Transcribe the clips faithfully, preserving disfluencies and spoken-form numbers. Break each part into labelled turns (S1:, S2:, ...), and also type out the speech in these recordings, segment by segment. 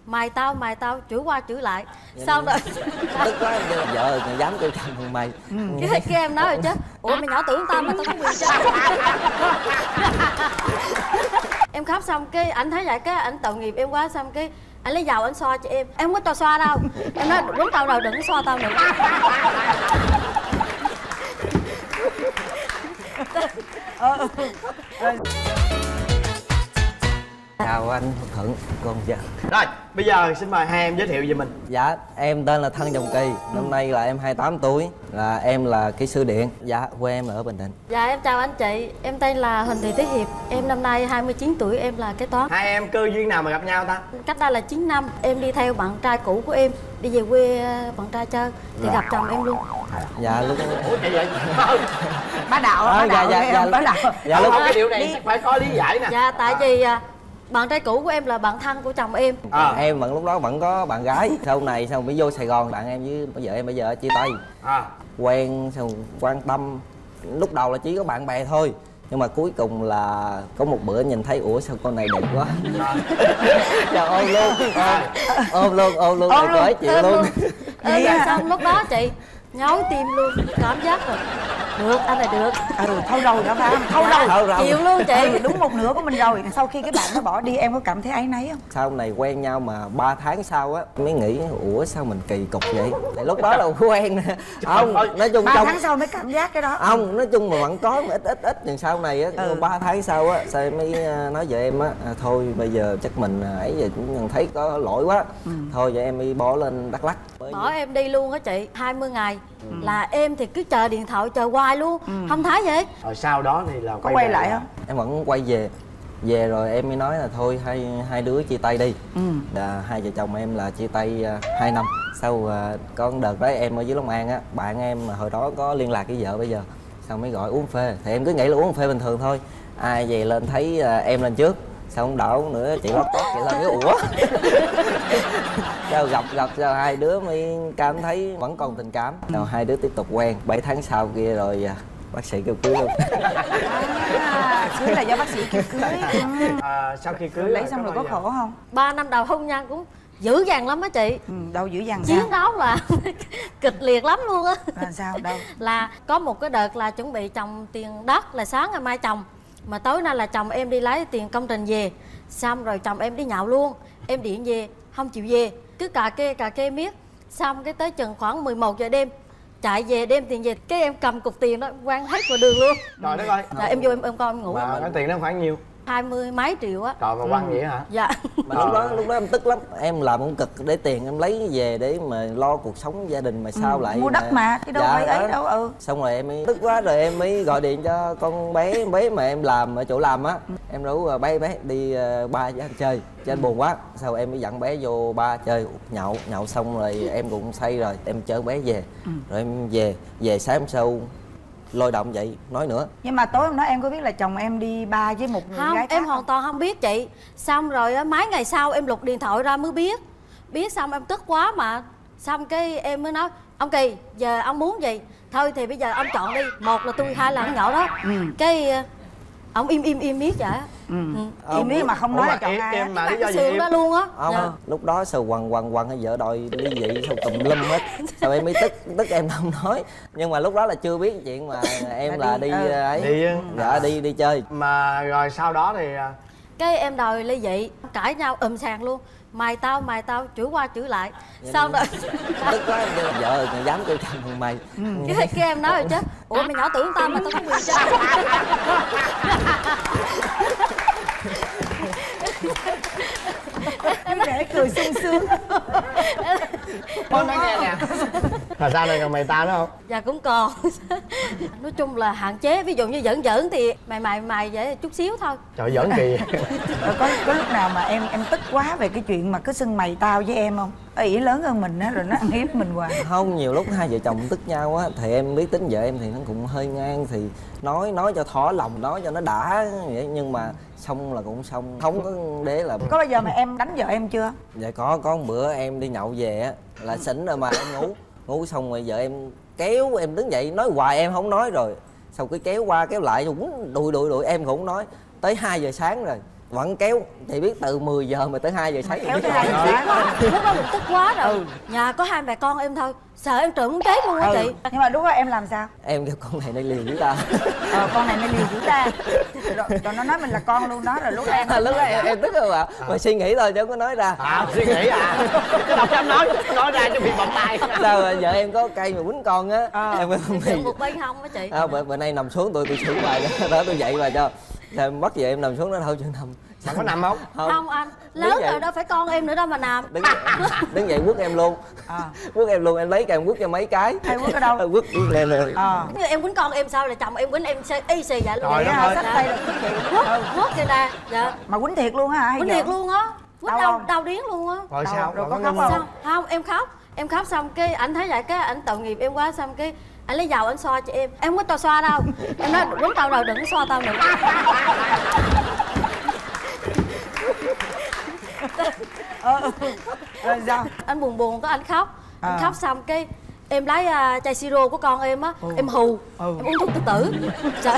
S1: mày tao mày tao chửi qua chửi lại. Sau rồi
S2: tức quá em kêu vợ mày dám kêu thằng mày.
S1: Ừ. Cái, cái em nói rồi chứ, ủa mày nhỏ tuổi tao mà tao có quyền cho. Em khóc xong cái ảnh thấy vậy, cái ảnh tội nghiệp em quá, xong cái anh lấy dầu anh xoa cho em. Em không có cho xoa đâu. Em nói đúng tao rồi, đừng có xoa tao nữa.
S2: Chào anh Thuận, con dạ.
S3: Rồi, bây giờ xin mời hai em giới thiệu về mình.
S2: Dạ, em tên là Thân Dòng Kỳ. Năm nay là em hai mươi tám tuổi. Là em là kỹ sư điện. Dạ, quê em ở Bình Định.
S1: Dạ, em chào anh chị. Em tên là Huỳnh Thị Thế Hiệp. Em năm nay hai mươi chín tuổi, em là kế toán.
S3: Hai em cơ duyên nào mà gặp nhau ta?
S1: Cách đây là chín năm. Em đi theo bạn trai cũ của em, đi về quê bạn trai chơi thì gặp chồng em luôn.
S2: Dạ, lúc
S3: Ủa vậy vậy?
S4: Bá đạo,
S2: à,
S4: bá đạo,
S2: dạ, dạ, dạ,
S4: bá đạo.
S2: dạ, lúc...
S3: Không, cái điều này chắc phải có lý giải nè.
S1: Dạ, tại vì bạn trai cũ của em là bạn thân của chồng em.
S2: À. Em vẫn lúc đó vẫn có bạn gái. Sau này sau mới vô Sài Gòn, bạn em với vợ em bây giờ chia tay. À. Quen xong quan tâm. Lúc đầu là chỉ có bạn bè thôi, nhưng mà cuối cùng là có một bữa nhìn thấy ủa sao con này đẹp quá. Trời ôm luôn, ôm luôn, ôm luôn, ôm luôn, chịu luôn.
S1: Ê, rồi xong lúc đó chị nhói tim luôn, cảm giác rồi được, anh này được.
S4: Ừ, thâu đầu đó phải không? Thâu đầu,
S2: thâu đầu.
S1: Chịu luôn chị.
S4: Ừ, đúng một nửa của mình rồi. Sau khi cái bạn nó bỏ đi em có cảm thấy áy náy không?
S2: Sau này quen nhau mà ba tháng sau á mới nghĩ ủa sao mình kỳ cục vậy. Thì lúc đó là quen. Không, nói chung
S4: ba
S2: trong...
S4: tháng sau mới cảm giác cái đó.
S2: Không, nói chung mà vẫn có mà ít ít ít. Nhưng sau này á, ừ. ba tháng sau á, sao em mới nói với em á, à, thôi bây giờ chắc mình ấy vậy cũng thấy có lỗi quá. Ừ. Thôi vậy em mới bỏ lên Đắk Lắk.
S1: Bỏ em đi luôn á chị, hai mươi ngày. Ừ. Là em thì cứ chờ điện thoại chờ hoài luôn, ừ. không thấy vậy.
S3: Rồi sau đó thì là
S4: có quay, quay lại không?
S2: Em vẫn quay về. Về rồi em mới nói là thôi hai hai đứa chia tay đi. Ừ. Là hai vợ chồng em là chia tay uh, hai năm. Sau uh, có đợt đó em ở dưới Long An á, bạn em mà hồi đó có liên lạc với vợ bây giờ. Sau mới gọi uống phê, thì em cứ nghĩ là uống phê bình thường thôi. Ai về lên thấy uh, em lên trước. Sao không đổ nữa chị lót tót chị lên cái ủa. Sao gặp gặp sao hai đứa mới cảm thấy vẫn còn tình cảm. Rồi hai đứa tiếp tục quen. Bảy tháng sau kia rồi uh, bác sĩ kêu cưới luôn.
S4: À, cưới là do bác sĩ kêu cưới.
S3: À, sau khi cưới
S4: lấy xong rồi có khổ không?
S1: Ba năm đầu hôn nhân cũng dữ dằn lắm á chị.
S4: Ừ, đâu dữ dằn
S1: chiến sao? Đấu là kịch liệt lắm luôn á.
S4: Là sao đâu?
S1: Là có một cái đợt là chuẩn bị trồng tiền đất, là sáng ngày mai trồng, mà tối nay là chồng em đi lấy tiền công trình về, xong rồi chồng em đi nhậu luôn. Em điện về không chịu về, cứ cà kê cà kê miết. Xong cái tới chừng khoảng mười một giờ đêm chạy về đem tiền về, cái em cầm cục tiền đó quăng hết vào đường luôn.
S3: Trời đất ơi.
S1: Là em vô em em coi em ngủ.
S3: Mà cái tiền đó khoảng nhiêu?
S1: Hai mươi mấy triệu á.
S3: Trời mà quăng ừ. vậy hả?
S1: Dạ.
S2: Mà lúc đó lúc đó em tức lắm. Em làm cũng cực để tiền em lấy về để mà lo cuộc sống gia đình mà sao ừ, lại
S4: mua đất mà chứ đâu
S2: dạ,
S4: phải ấy đâu. Ừ.
S2: Xong rồi em mới tức quá rồi em mới gọi điện cho con bé bé mà em làm ở chỗ làm á. Ừ. Em rủ bé bé đi uh, ba với anh chơi cho anh buồn quá. Sau em mới dẫn bé vô ba chơi nhậu nhậu xong rồi em cũng say rồi em chở bé về. Ừ. Rồi em về về sáng hôm sau lôi động vậy nói nữa.
S4: Nhưng mà tối hôm đó em có biết là chồng em đi ba với một người
S1: không,
S4: gái khác
S1: em
S4: không?
S1: hoàn toàn không biết chị. Xong rồi á, mấy ngày sau em lục điện thoại ra mới biết. Biết xong em tức quá mà. Xong cái em mới nói ông Kỳ giờ ông muốn gì thôi thì bây giờ ông chọn đi, một là tôi hai là con nhỏ đó. Ừ. Cái ông im im im miết vậy. Ừ.
S4: Ừ. Im miết mà không nói là chọn ai
S3: em mà lý do
S1: cái
S3: gì
S1: sườn đó luôn á.
S2: Không, dạ. Lúc đó sao quằn quằn quằn vợ đòi ly dị sao tùm lum hết. Sao em mới tức tức em không nói. Nhưng mà lúc đó là chưa biết chuyện mà em là đi, đi ừ. ấy
S3: đi
S2: dạ đi đi chơi.
S3: Mà rồi sau đó thì
S1: cái em đòi ly dị, cãi nhau ầm sàn luôn. Mày tao mày tao chửi qua chửi lại. Dạ, xong rồi
S2: tức quá em kêu vợ mày dám kêu thằng mày. Ừ.
S1: cái, cái em nói rồi chứ, ủa mày nhỏ tuổi tao mà tao có quyền cho.
S4: Em để cười sung sướng.
S3: Con nói nghe nè. Là sao này còn mày tao nữa không?
S1: Dạ cũng còn. Nói chung là hạn chế, ví dụ như giỡn giỡn thì mày mày mày vậy chút xíu thôi.
S3: Trời giỡn kỳ.
S4: có có lúc nào mà em em tức quá về cái chuyện mà cứ xưng mày tao với em không? Ý lớn hơn mình á rồi nó ăn hiếp mình hoài.
S2: Không, nhiều lúc hai vợ chồng tức nhau á thì em biết tính vợ em thì nó cũng hơi ngang, thì nói nói cho thỏa lòng, nói cho nó đã vậy, nhưng mà xong là cũng xong, không có đế là.
S4: Có bao giờ mà em đánh vợ em chưa?
S2: Dạ có, có một bữa em đi nhậu về á là xỉn rồi mà em ngủ ngủ xong rồi vợ em kéo em đứng dậy nói hoài em không nói, rồi sau cái kéo qua kéo lại cũng đùi đùi đùi em cũng không nói tới hai giờ sáng rồi vẫn kéo. Chị biết từ mười giờ mà tới hai giờ sáng
S4: kéo tới hai giờ sáng.
S1: Lúc đó mình tức quá rồi. Ừ. Nhà có hai mẹ con em thôi, sợ em trộm muốn chết luôn á. Ừ. Chị.
S4: Nhưng mà lúc đó em làm sao?
S2: Em kêu con này nó liều với ta.
S4: Ờ, con này nó liều với ta. Rồi, rồi nó nói mình là con luôn đó. Rồi lúc đó em
S2: à, lúc đó em, em tức không ạ? À? Mà suy nghĩ thôi chứ không có nói ra.
S3: À, suy nghĩ à? Đâu dám nói, nói ra cho bị bỏng tay.
S2: Sao rồi vợ em có cây mà quýnh con á.
S4: À.
S2: Em không
S1: bị một bên không á chị.
S2: À, bữa, bữa nay nằm xuống tôi tôi xử bài đó, đó tôi dậy bài cho. Sao em bắt về em nằm xuống đó thôi chứ nằm.
S3: Bạn có nằm không?
S1: Không, không anh, lớn rồi đâu phải con em nữa đâu mà nằm.
S2: Đứng dậy, đứng dậy quất em luôn. À. Quất em luôn, em lấy cây em quất cho mấy cái.
S4: Hay quất ở đâu?
S2: Quất quất lên rồi.
S1: À. Như em quýnh con em sao là chồng em quýnh em y xì vậy luôn.
S3: Trời đất ơi.
S4: Sách tay là quýnh chị.
S1: Quất, quất kìa nè. Dạ.
S4: Mà quýnh thiệt luôn hả?
S1: Quýnh thiệt luôn á. Quýnh
S4: đau,
S1: đau, đau điếng luôn á.
S3: Rồi sao?
S4: Rồi có
S3: khóc
S4: không?
S1: Sao? Không, em khóc. Em khóc xong cái ảnh thấy vậy cái ảnh tội nghiệp em quá, xong cái anh lấy dầu anh xoa cho em. Em không có tao xoa đâu. Em nói đúng tao rồi, đừng có xoa tao nữa.
S4: Ờ, rồi sao?
S1: Anh buồn buồn có anh khóc. Anh
S4: À.
S1: khóc xong cái em lấy uh, chai siro của con em á. Ừ. Em hù. Ừ. Em uống thuốc tự tử. Trời.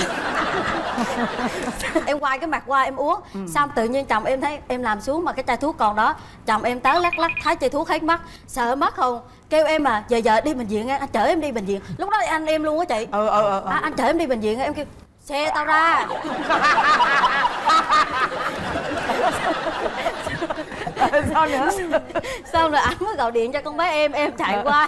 S1: Em quay cái mặt qua em uống. Ừ. Xong tự nhiên chồng em thấy em làm xuống mà cái chai thuốc còn đó. Chồng em tới lắc lắc thấy chai thuốc hết mắt. Sợ mất không? Kêu em à, giờ giờ đi bệnh viện anh chở em đi bệnh viện. Lúc đó anh em luôn á chị.
S4: Ừ ừ ừ.
S1: À, anh chở em đi bệnh viện em kêu xe tao ra.
S4: Sao nữa?
S1: Xong rồi anh mới gọi điện cho con bé em, em chạy qua.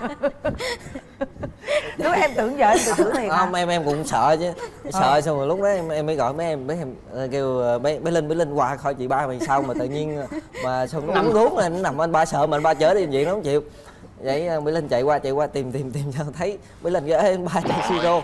S4: Lúc em tưởng vợ em tự tử thiệt hả?
S2: Không, em em cũng sợ chứ. Sợ xong rồi lúc đó em em mới gọi mấy em, mấy em kêu bé bé Linh bé Linh qua khỏi chị ba mày sao mà tự nhiên mà xong nó uống thuốc lên nó nằm anh ba sợ mà anh ba chở đi bệnh viện nó không chịu. Vậy Mỹ Linh chạy qua chạy qua tìm tìm tìm cho thấy Mỹ Linh kêu em ba chai siro.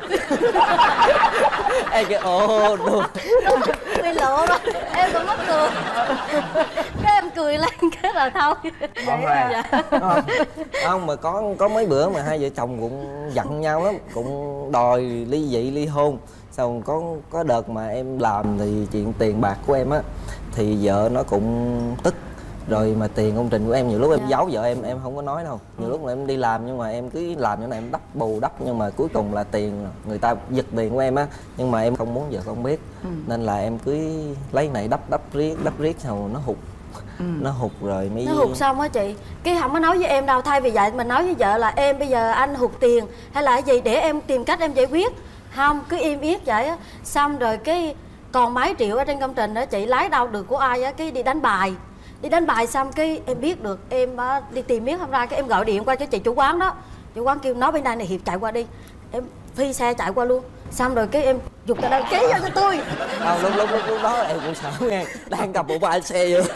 S2: Em kêu ồ đùa.
S1: Bị lộ rồi, em cũng mắc cười. Cái em cười lên cái rồi thôi.
S3: Không ra.
S1: Dạ.
S2: Không mà có có mấy bữa mà hai vợ chồng cũng giận nhau lắm, cũng đòi ly dị ly hôn. Xong có có đợt mà em làm thì chuyện tiền bạc của em á thì vợ nó cũng tức. Rồi mà tiền công trình của em nhiều lúc em dạ. giấu vợ em em không có nói đâu. Nhiều ừ. lúc mà em đi làm nhưng mà em cứ làm như này em đắp bù đắp nhưng mà cuối cùng là tiền người ta giật tiền của em á, nhưng mà em không muốn vợ con biết. Ừ. Nên là em cứ lấy này đắp đắp riết đắp riết xong nó hụt. Ừ. Nó hụt rồi mới
S1: nó hụt xong á chị, cái không có nói với em đâu, thay vì vậy mình nói với vợ là em bây giờ anh hụt tiền hay là gì để em tìm cách em giải quyết. Không, cứ im yết vậy á. Xong rồi cái còn mấy triệu ở trên công trình đó chị lấy đâu được của ai á, cái đi đánh bài. Đi đánh bài xong cái em biết được em uh, đi tìm miếng không ra, cái em gọi điện qua cho chị chủ quán đó. Chủ quán kêu nói bên đây này Hiệp chạy qua đi. Em phi xe chạy qua luôn. Xong rồi cái em giục tờ đơn ký vô cho tôi.
S2: Không, lúc, lúc, lúc, lúc đó em cũng sợ nghe. Đang cầm một ba xe vô.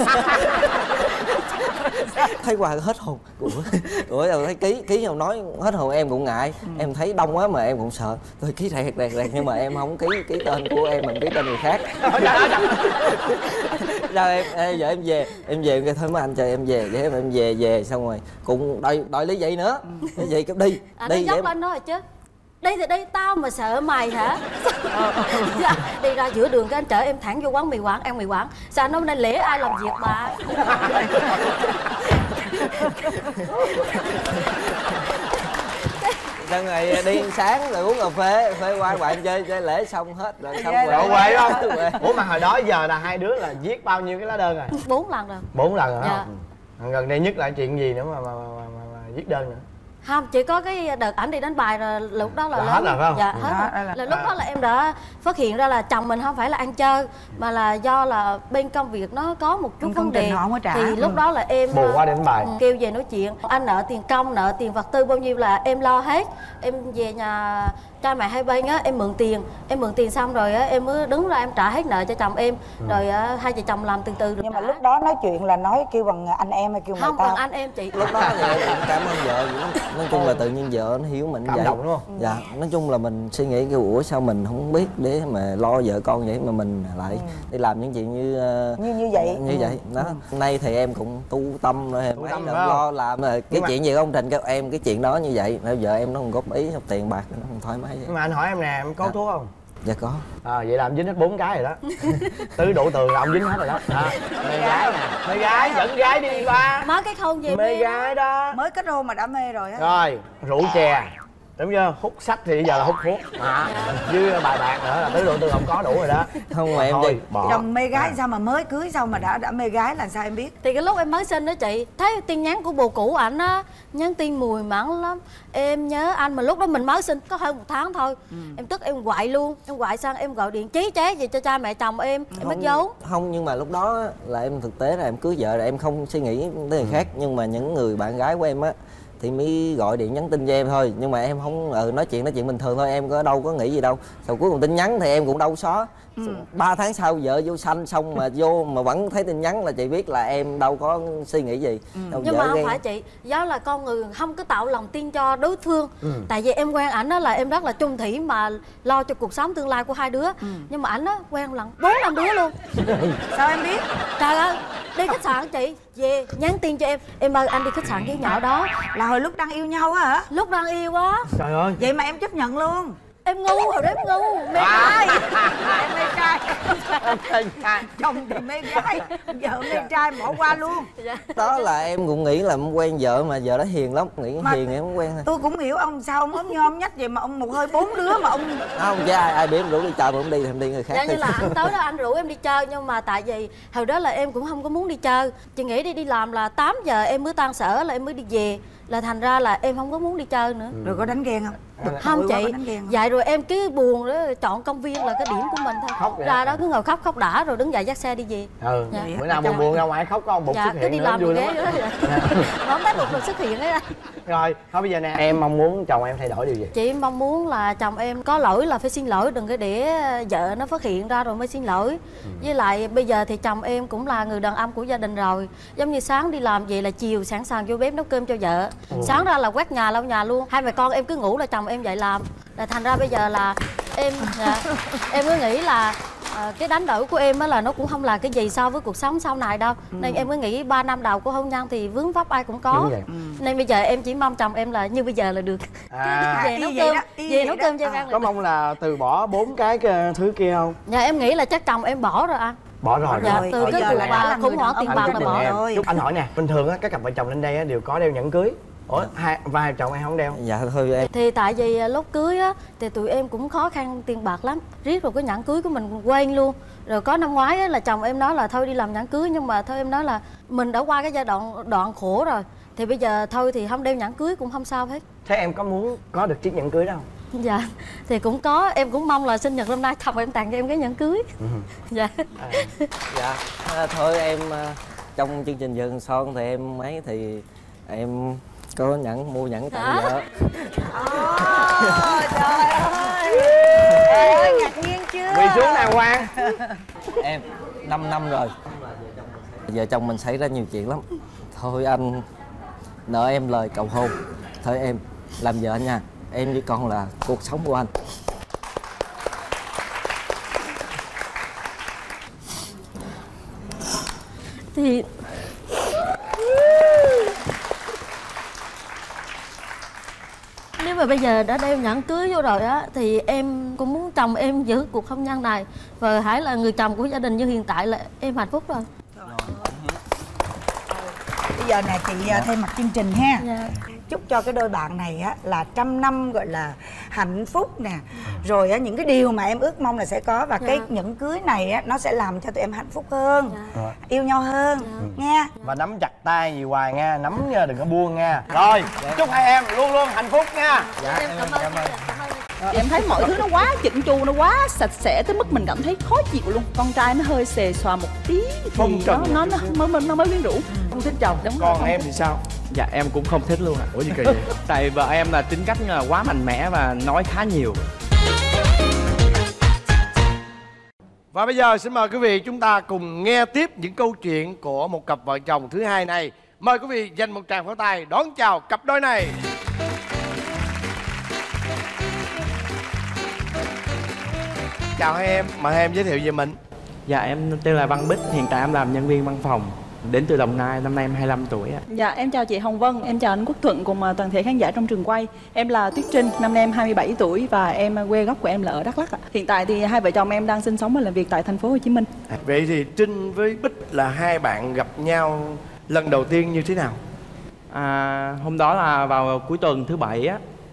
S2: Thấy qua hết hồn. Ủa, Ủa thấy ký ký không nói hết hồn em cũng ngại. Ừ. Em thấy đông quá mà em cũng sợ. Tôi ký rẹt rẹt rẹt nhưng mà em không ký ký tên của em, mình ký tên người khác. Rồi em giờ em về, em về em kêu thôi mấy anh chờ em về, vậy em về về xong rồi cũng đòi đòi lý vậy nữa. Lý vậy cái đi.
S1: À,
S2: đi
S1: nó dốc lên đó rồi chứ. Đi thì đi, tao mà sợ mày hả? Đi ra giữa đường cái anh chở em thẳng vô quán mì Quảng, ăn mì Quảng. Sao anh nói nên lễ ai làm việc bà?
S2: Xong rồi đi sáng rồi uống cà phê, phê qua bạn chơi chơi lễ xong hết rồi xong
S3: rồi. Rồi quê không? Ủa mà hồi đó giờ là hai đứa là viết bao nhiêu cái lá đơn rồi?
S1: Bốn lần rồi.
S3: Bốn lần rồi
S1: dạ.
S3: Không? Gần đây nhất là chuyện gì nữa mà mà, mà, mà, mà viết đơn nữa?
S1: Không, chỉ có cái đợt ảnh đi đánh bài rồi lúc đó là,
S3: là
S1: lớn.
S3: hết rồi phải không?
S1: Dạ, hết
S4: đó,
S1: rồi.
S4: là...
S1: Là lúc đó là em đã phát hiện ra là chồng mình không phải là ăn chơi mà là do là bên công việc nó có một chút vấn đề.
S4: Không có trả.
S1: Thì lúc ừ. đó là em
S3: bù qua đánh bài.
S1: Kêu về nói chuyện, anh nợ tiền công, nợ tiền vật tư bao nhiêu là em lo hết. Em về nhà cha mẹ hai bên á, em mượn tiền, em mượn tiền xong rồi á em mới đứng ra em trả hết nợ cho chồng em. Ừ. Rồi á, hai vợ chồng làm từ từ được.
S4: Nhưng mà lúc đó nói chuyện là nói kêu bằng anh em hay kêu mày
S1: không
S4: tao?
S1: bằng anh em chị.
S2: Lúc đó thì em cảm ơn vợ vậy lắm. Nói chung là tự nhiên vợ nó hiểu mình
S3: cảm
S2: vậy.
S3: Động đúng không?
S2: Dạ, nói chung là mình suy nghĩ kêu ủa sao mình không biết để mà lo vợ con vậy mà mình lại ừ. đi làm những chuyện như
S4: như như vậy.
S2: Như ừ. vậy. Đó. Ừ. Nay thì em cũng tu tâm rồi em mấy lần lo làm rồi cái
S3: mà...
S2: chuyện gì công trình kêu em cái chuyện đó như vậy, vợ em nó không góp ý không tiền bạc nó không thoải mái vậy.
S3: Nhưng mà anh hỏi em nè, em có à. thuốc không?
S2: Dạ có.
S3: À, vậy là em dính hết bốn cái rồi đó. Tứ độ tường là ông dính hết rồi đó. À, mê gái nè, mê gái dẫn gái đi qua.
S1: Mới cái khôn gì
S3: mê gái đó.
S4: Mới kết hôn mà đã mê rồi á.
S3: Rồi, rượu chè. đúng chưa? Hút sách thì bây giờ là hút thuốc à, với bài bạc nữa là tứ độ tương không có đủ rồi đó.
S2: Không mà em
S3: thôi
S2: đi
S3: bỏ.
S4: Chồng mê gái sao mà mới cưới sao mà đã đã mê gái là sao em biết?
S1: Thì cái lúc em mới sinh đó chị, thấy tin nhắn của bồ cũ ảnh á, nhắn tin mùi mẫn lắm. Em nhớ anh, mà lúc đó mình mới sinh có hơn một tháng thôi. ừ. Em tức em quậy luôn, em quậy sang em gọi điện chí chế gì cho cha mẹ chồng em, em mất dấu.
S2: Không, nhưng mà lúc đó là em thực tế là em cưới vợ rồi, em không suy nghĩ tới người khác. Nhưng mà những người bạn gái của em á thì mới gọi điện nhắn tin cho em thôi, nhưng mà em không ừ, nói chuyện nói chuyện bình thường thôi, em có đâu có nghĩ gì đâu. Sau cuối cùng tin nhắn thì em cũng đâu xóa. ba ừ. tháng sau vợ vô sanh xong mà vô mà vẫn thấy tin nhắn là chị biết là em đâu có suy nghĩ gì. ừ.
S1: Nhưng mà không ghen. Phải chị, do là con người không có tạo lòng tin cho đối phương. ừ. Tại vì em quen ảnh đó là em rất là chung thủy mà lo cho cuộc sống tương lai của hai đứa. ừ. Nhưng mà ảnh á quen lần bốn năm đứa luôn.
S4: Sao em biết?
S1: Trời ơi, đi khách sạn chị về nhắn tin cho em, em ơi anh đi khách sạn với nhỏ đó.
S4: Là hồi lúc đang yêu nhau á hả?
S1: Lúc đang yêu á.
S3: Trời ơi,
S4: vậy mà em chấp nhận luôn?
S1: Em ngu hồi đó, em ngu mê
S4: trai. Em mê trai. Chồng thì mê gái, vợ mê trai bỏ qua luôn.
S2: Đó là em cũng nghĩ là em quen vợ mà vợ đó hiền lắm, nghĩ mà hiền em không quen thôi.
S4: Tôi cũng hiểu ông sao ông ốm nhom nhách vậy mà ông một hơi bốn đứa mà ông
S2: không chứ ai ai biết em rủ đi chơi mà không đi thì em đi người khác.
S1: Dạ, như là anh tới đó anh rủ em đi chơi, nhưng mà tại vì hồi đó là em cũng không có muốn đi chơi, chị nghĩ đi đi làm là tám giờ em mới tan sở là em mới đi về, là thành ra là em không có muốn đi chơi nữa.
S4: Rồi có đánh ghen không?
S1: Không chị, vậy rồi em cứ buồn đó, chọn công viên là cái điểm của mình thôi.
S3: Khóc
S1: ra đó cứ ngồi khóc khóc đã rồi đứng dậy dắt xe đi về.
S3: ừ
S1: dạ.
S3: Bữa nào buồn buồn ra ngoài khóc có ông Bụt
S1: dạ,
S3: xuất hiện
S1: cứ đi làm
S3: vui lắm.
S1: Không thấy Bụt được xuất hiện ấy.
S3: Rồi thôi bây giờ nè, em mong muốn chồng em thay đổi điều gì?
S1: Chị mong muốn là chồng em có lỗi là phải xin lỗi, đừng có để vợ nó phát hiện ra rồi mới xin lỗi. ừ. Với lại bây giờ thì chồng em cũng là người đàn ông của gia đình rồi, giống như sáng đi làm về là chiều sẵn sàng vô bếp nấu cơm cho vợ. ừ. Sáng ra là quét nhà lau nhà luôn, hai mẹ con em cứ ngủ là chồng em dậy làm. Là thành ra bây giờ là em dạ, em cứ nghĩ là à, cái đánh đổi của em á là nó cũng không là cái gì so với cuộc sống sau này đâu. ừ. Nên em mới nghĩ ba năm đầu của hôn nhân thì vướng vấp ai cũng có. ừ. Nên bây giờ em chỉ mong chồng em là như bây giờ là được. à,
S4: về nấu cơm
S1: về nấu cơm cho em ăn.
S3: Có mong là từ bỏ bốn cái thứ kia không?
S1: Dạ em nghĩ là chắc chồng em bỏ rồi anh.
S3: Bỏ rồi.
S1: Dạ,
S3: rồi.
S1: từ cái cuộc mà khủng hoảng tiền bạc là bỏ
S4: rồi.
S3: Chúc anh hỏi nè, bình thường á các cặp vợ chồng lên đây á đều có đeo nhẫn cưới. Ủa, hai vai chồng em không đeo?
S2: Dạ thôi em.
S1: Thì tại vì lúc cưới á thì tụi em cũng khó khăn tiền bạc lắm, riết rồi cái nhẫn cưới của mình quên luôn. Rồi có năm ngoái á là chồng em nói là thôi đi làm nhẫn cưới, nhưng mà thôi em nói là mình đã qua cái giai đoạn đoạn khổ rồi, thì bây giờ thôi thì không đeo nhẫn cưới cũng không sao hết.
S3: Thế em có muốn có được chiếc nhẫn cưới đó không?
S1: Dạ thì cũng có, em cũng mong là sinh nhật năm nay chồng em tặng cho em cái nhẫn cưới. ừ. Dạ.
S2: à, dạ à, thôi em trong chương trình Vườn Son thì em ấy thì em có nhẫn, mua nhẫn tặng vợ.
S4: Ôi trời ơi, trời ơi ngạc nhiên chưa?
S3: Quỳ xuống đàng hoàng.
S2: Em năm năm rồi, vợ chồng mình xảy ra nhiều chuyện lắm. Thôi anh nợ em lời cầu hôn, thôi em làm vợ anh nha, em với con là cuộc sống của anh.
S1: Thì nếu mà bây giờ đã đeo nhẫn cưới vô rồi á thì em cũng muốn chồng em giữ cuộc hôn nhân này và hãy là người chồng của gia đình như hiện tại là em hạnh phúc rồi.
S4: Bây giờ nè chị dạ. thay mặt chương trình ha.
S1: Dạ.
S4: Chúc cho cái đôi bạn này á là trăm năm gọi là hạnh phúc nè, rồi á những cái điều mà em ước mong là sẽ có, và dạ. cái nhẫn cưới này á nó sẽ làm cho tụi em hạnh phúc hơn, dạ. yêu nhau hơn, dạ. nha.
S3: Và nắm chặt tay gì hoài nha, nắm nha, đừng có buông nha. Rồi dạ. chúc hai em luôn luôn hạnh phúc nha.
S1: Dạ, em cảm ơn. Cảm ơn.
S5: Thì em thấy mọi thứ nó quá chỉnh chu, nó quá sạch sẽ tới mức mình cảm thấy khó chịu luôn. Con trai nó hơi xề xòa một tí thì nó nó nó nó mới nó mới quyến rũ.
S3: Không thích chồng. Đúng còn rồi, em thì sao?
S6: Dạ em cũng không thích luôn ạ. À. Ủa gì kỳ vậy? Tại vợ em là tính cách là quá mạnh mẽ và nói khá nhiều.
S3: Và bây giờ xin mời quý vị chúng ta cùng nghe tiếp những câu chuyện của một cặp vợ chồng thứ hai này. Mời quý vị dành một tràng pháo tay đón chào cặp đôi này. Chào hai em, mời hai em giới thiệu về mình.
S6: Dạ em tên là Văn Bích, hiện tại em làm nhân viên văn phòng, đến từ Đồng Nai, năm nay em hai mươi lăm tuổi ạ.
S5: Dạ em chào chị Hồng Vân, em chào anh Quốc Thuận cùng toàn thể khán giả trong trường quay. Em là Tuyết Trinh, năm nay em hai mươi bảy tuổi và em quê gốc của em là ở Đắk Lắk ạ. Hiện tại thì hai vợ chồng em đang sinh sống và làm việc tại thành phố Hồ Chí Minh.
S3: À, vậy thì Trinh với Bích là hai bạn gặp nhau lần đầu tiên như thế nào?
S6: À, hôm đó là vào cuối tuần thứ bảy á,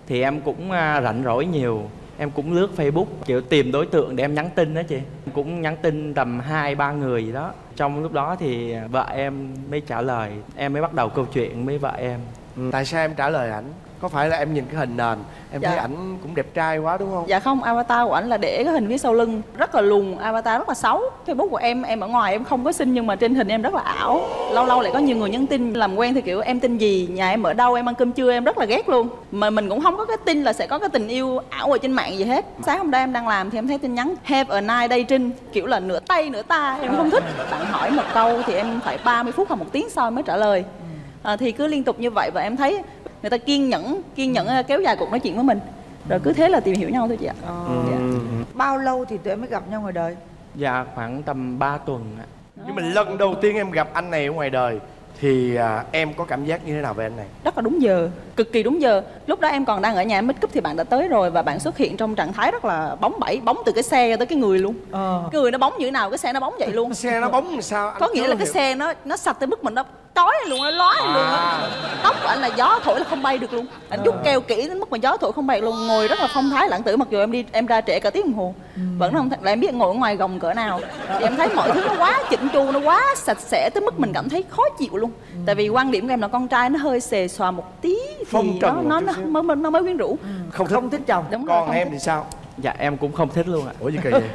S6: thì em cũng à, rảnh rỗi nhiều. Em cũng lướt Facebook kiểu tìm đối tượng để em nhắn tin đó chị. Em cũng nhắn tin tầm hai ba người gì đó. Trong lúc đó thì vợ em mới trả lời. Em mới bắt đầu câu chuyện với vợ em.
S3: Ừ. Tại sao em trả lời ảnh? Có phải là em nhìn cái hình nền em
S5: Dạ.
S3: thấy ảnh cũng đẹp trai quá đúng không?
S5: Dạ không, avatar của ảnh là để cái hình phía sau lưng rất là lùn, avatar rất là xấu. Facebook của em, em ở ngoài em không có xinh nhưng mà trên hình em rất là ảo. Lâu lâu lại có nhiều người nhắn tin làm quen thì kiểu em tên gì, nhà em ở đâu, em ăn cơm trưa, em rất là ghét luôn. Mà mình cũng không có cái tin là sẽ có cái tình yêu ảo ở trên mạng gì hết. Sáng hôm nay em đang làm thì em thấy tin nhắn Have a nice day Trinh, kiểu là nửa tay nửa ta, em không thích. Bạn hỏi một câu thì em phải ba mươi phút hoặc một tiếng sau mới trả lời. À, thì cứ liên tục như vậy và em thấy người ta kiên nhẫn kiên nhẫn kéo dài cuộc nói chuyện với mình, rồi cứ thế là tìm hiểu nhau thôi chị ạ.
S4: Ờ.
S5: Dạ.
S4: Bao lâu thì tụi em mới gặp nhau ngoài đời?
S6: Dạ khoảng tầm ba tuần ạ.
S3: Nhưng mà lần đầu tiên em gặp anh này ở ngoài đời thì à, em có cảm giác như thế nào về anh này?
S5: Rất là đúng giờ, cực kỳ đúng giờ. Lúc đó em còn đang ở nhà make up thì bạn đã tới rồi và bạn xuất hiện trong trạng thái rất là bóng bẩy, bóng từ cái xe tới cái người luôn. Ờ. Cái người nó bóng như thế nào cái xe nó bóng vậy luôn.
S3: Xe nó bóng làm sao? Anh
S5: Có nghĩa là cái
S3: hiểu.
S5: xe nó nó sạch tới mức mình nó chói luôn, nó lói luôn á. Tóc của anh là gió thổi là không bay được luôn. Anh rút keo kỹ đến mức mà gió thổi không bay được luôn. Ngồi rất là phong thái lãng tử, mặc dù em đi em ra trễ cả tiếng đồng hồ vẫn không là em biết ngồi ở ngoài gồng cỡ nào. Thì em thấy mọi thứ nó quá chỉnh chu, nó quá sạch sẽ tới mức mình cảm thấy khó chịu luôn. Tại vì quan điểm của em là con trai nó hơi xề xòa một tí thì
S3: Phong trần
S5: nó
S3: một
S5: nó
S3: chút
S5: nó
S3: xíu.
S5: mới nó mới quyến rũ.
S3: Không thích.
S4: Không thích chồng.
S5: Đúng rồi,
S3: Còn
S5: không
S3: em
S5: thích.
S3: thì sao?
S6: Dạ em cũng không thích luôn ạ.
S3: Ủa gì kỳ vậy?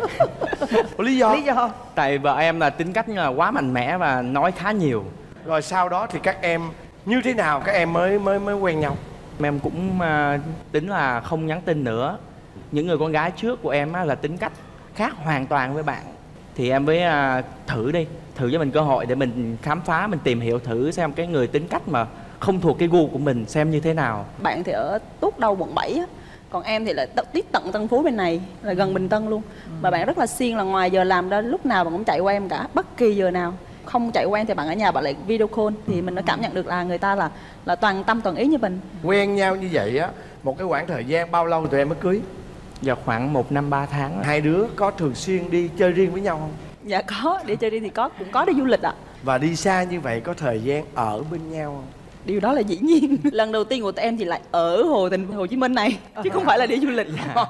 S3: Ủa lý do?
S4: Lý do?
S6: Tại vợ em là tính cách là quá mạnh mẽ và nói khá nhiều.
S3: Rồi sau đó thì các em như thế nào các em mới mới mới quen nhau?
S6: Em cũng à, tính là không nhắn tin nữa. Những người con gái trước của em á, là tính cách khác hoàn toàn với bạn. Thì em mới à, thử đi, thử cho mình cơ hội để mình khám phá, mình tìm hiểu thử xem cái người tính cách mà không thuộc cái gu của mình xem như thế nào.
S5: Bạn thì ở Tốt Đầu quận bảy á, còn em thì lại tận tít tận Tân Phú bên này, là gần Bình Tân luôn. Và bạn rất là siêng, là ngoài giờ làm đó lúc nào bạn cũng chạy qua em cả, bất kỳ giờ nào. Không chạy qua em thì bạn ở nhà bạn lại video call, thì mình đã cảm nhận được là người ta là là toàn tâm toàn ý như mình.
S3: Quen nhau như vậy á, một cái khoảng thời gian bao lâu tụi em mới cưới?
S6: Dạ khoảng một năm ba tháng.
S3: Hai đứa có thường xuyên đi chơi riêng với nhau không?
S5: Dạ có, đi chơi đi thì có, cũng có đi du lịch ạ.
S3: Và đi xa như vậy có thời gian ở bên nhau không?
S5: Điều đó là dĩ nhiên. Lần đầu tiên của tụi em thì lại ở Hồ Thành Hồ Chí Minh này, chứ không phải là đi du lịch.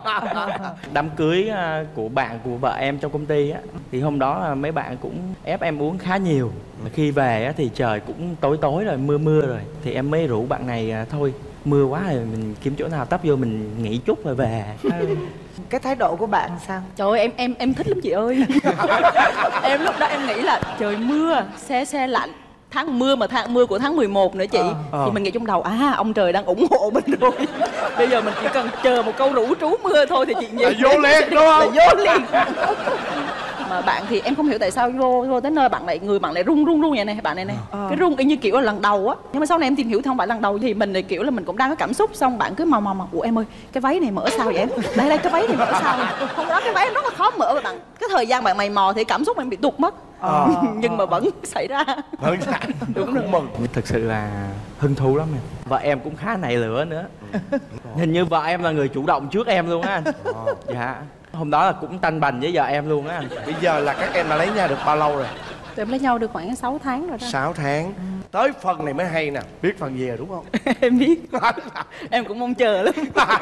S6: Đám cưới à, của bạn của vợ em trong công ty á, thì hôm đó à, mấy bạn cũng ép em uống khá nhiều. Khi về á, thì trời cũng tối tối rồi, mưa mưa rồi, thì em mới rủ bạn này à, thôi mưa quá rồi mình kiếm chỗ nào tấp vô mình nghỉ chút rồi về.
S4: Ừ. Cái thái độ của bạn sao?
S5: Trời ơi em em em thích lắm chị ơi. Em lúc đó em nghĩ là trời mưa, xe xe lạnh, tháng mưa mà tháng mưa của tháng mười một nữa chị.
S3: Ờ.
S5: Thì mình nghĩ trong đầu à ông trời đang ủng hộ mình rồi. Bây giờ mình chỉ cần chờ một câu rủ trú mưa thôi thì chuyện gì
S3: Là vô liền đúng không?
S5: là vô liền. Mà bạn thì em không hiểu tại sao vô vô tới nơi bạn lại người bạn lại run run run vậy này, bạn này này.
S4: Ờ.
S5: Cái run y như kiểu là lần đầu á. Nhưng mà sau này em tìm hiểu thì không phải lần đầu, thì mình thì kiểu là mình cũng đang có cảm xúc, xong bạn cứ mò mò mò ủa em ơi cái váy này mở sao vậy em? Đây đây cái váy này mở sao? Không đó cái váy rất là khó mở, và bạn cái thời gian bạn mày mò thì cảm xúc em bị tụt mất.
S3: Ờ.
S5: Nhưng mà vẫn xảy ra.
S3: Hơn dạ. Đúng rồi. Mừng.
S6: Thực sự là hứng thú lắm em. Vợ em cũng khá nảy lửa nữa. Hình như vợ em là người chủ động trước em luôn á anh. Dạ. Hôm đó là cũng tanh bành với vợ em luôn á anh.
S3: Bây giờ là các em đã lấy nhau được bao lâu rồi?
S5: Tụi em lấy nhau được khoảng sáu tháng rồi đó.
S3: sáu tháng. Tới phần này mới hay nè. Biết phần gì rồi đúng không?
S5: Em biết. Em cũng mong chờ lắm.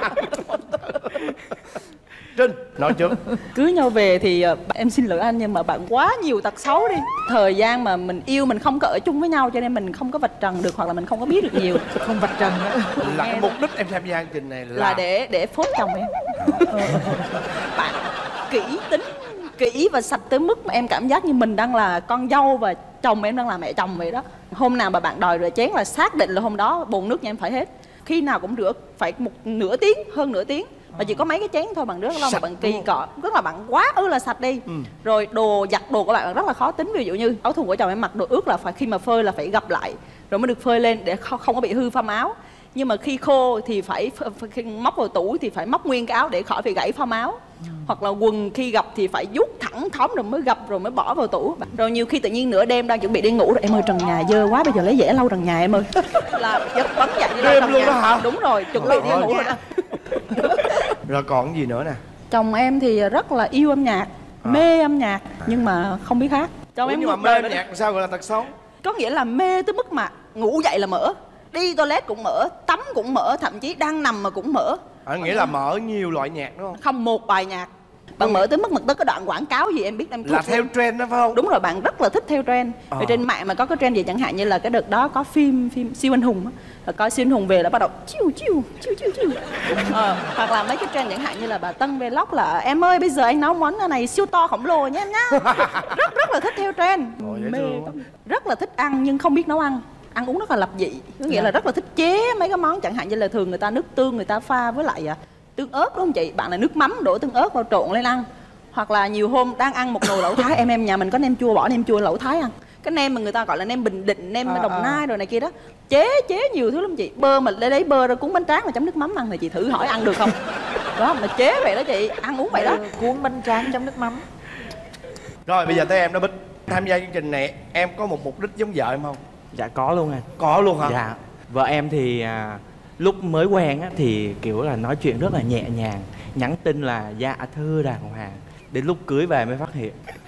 S3: Trinh, nói trước.
S5: Cưới nhau về thì uh, em xin lỗi anh nhưng mà bạn quá nhiều tật xấu đi. Thời gian mà mình yêu mình không có ở chung với nhau cho nên mình không có vạch trần được, hoặc là mình không có biết được nhiều.
S4: Không vạch trần nữa.
S3: Là cái mục đích em tham gia chương trình này là,
S5: Là để để phốt chồng em. Bạn kỹ tính, kỹ và sạch tới mức mà em cảm giác như mình đang là con dâu và chồng em đang là mẹ chồng vậy đó. Hôm nào mà bạn đòi rửa chén là xác định là hôm đó bồn nước nhà em phải hết. Khi nào cũng rửa phải một nửa tiếng, hơn nửa tiếng. Mà chỉ có mấy cái chén thôi, bằng rất là
S3: Sạch
S5: bạn kỳ
S3: đúng
S5: cọ, rất là bạn quá ư là sạch đi. Ừ. Rồi đồ giặt đồ của bạn rất là khó tính, ví dụ như áo thun của chồng em mặc đồ ướt là phải khi mà phơi là phải gập lại rồi mới được phơi lên để không, không có bị hư phăm áo. Nhưng mà khi khô thì phải, phải móc vào tủ thì phải móc nguyên cái áo để khỏi phải gãy phăm áo. Ừ. Hoặc là quần khi gập thì phải rút thẳng thóng rồi mới gập rồi mới bỏ vào tủ. Rồi nhiều khi tự nhiên nửa đêm đang chuẩn bị đi ngủ rồi em ơi trần nhà dơ quá bây giờ lấy dẻ lau trần nhà em ơi. Là giật bắn dậy đi lau
S3: đêm
S5: trần
S3: luôn
S5: nhà.
S3: đó hả?
S5: Đúng rồi, chuẩn bị đi
S3: Ôi,
S5: ngủ rồi đó.
S3: Rồi còn gì nữa nè?
S5: Chồng em thì rất là yêu âm nhạc,
S3: à.
S5: mê âm nhạc nhưng mà không biết hát. Chồng
S3: Ủa,
S5: em
S3: nhưng mà
S5: một
S3: mê
S5: đời
S3: âm
S5: đã-
S3: nhạc sao gọi là tật xấu?
S5: có nghĩa là mê tới mức mà ngủ dậy là mở, đi toilet cũng mở, tắm cũng mở, thậm chí đang nằm mà cũng mở.
S3: À, nghĩa là mở nhiều loại nhạc đúng không?
S5: Không, một bài nhạc. Bạn mở tới mức mà tới cái đoạn quảng cáo gì em biết em
S3: là theo
S5: em.
S3: trend đó phải không?
S5: Đúng rồi, bạn rất là thích theo trend.
S3: Ờ.
S5: Ở trên mạng mà có cái trend gì chẳng hạn như là cái đợt đó có phim phim siêu anh hùng á, là coi siêu anh hùng về là bắt đầu chiu chiu chiu chiu chiu. Ờ, hoặc là mấy cái trend chẳng hạn như là bà Tân Vlog là em ơi bây giờ anh nấu món này siêu to khổng lồ nha em nhá. Rất rất là thích theo trend.
S3: Ồ, dễ
S5: Mê
S3: thương quá.
S5: rất là thích ăn nhưng không biết nấu ăn. Ăn uống rất là lập dị, có nghĩa là rất là thích chế mấy cái món chẳng hạn như là thường người ta nước tương người ta pha với lại à, tương ớt đúng không chị? Bạn là nước mắm đổ tương ớt vào trộn lên ăn. Hoặc là nhiều hôm đang ăn một nồi lẩu Thái, em em nhà mình có nem chua, bỏ nem chua lẩu Thái ăn. Cái nem mà người ta gọi là nem Bình Định, nem
S4: À,
S5: Đồng
S4: à.
S5: Nai rồi này kia đó. Chế chế nhiều thứ lắm chị. Bơ mà lấy lấy bơ ra cuốn bánh tráng mà chấm nước mắm ăn thì chị thử hỏi ăn được không? Đó mà chế vậy đó chị, ăn uống vậy đó.
S4: Cuốn bánh tráng chấm nước mắm.
S3: Rồi bây giờ tới em đó Bích. Tham gia chương trình này em có một mục đích giống vợ em không?
S6: Dạ có luôn anh.
S3: Có luôn hả?
S6: Dạ. Vợ em thì à, lúc mới quen á thì kiểu là nói chuyện rất là nhẹ nhàng, nhắn tin là dạ thưa đàng hoàng. Đến lúc cưới về mới phát hiện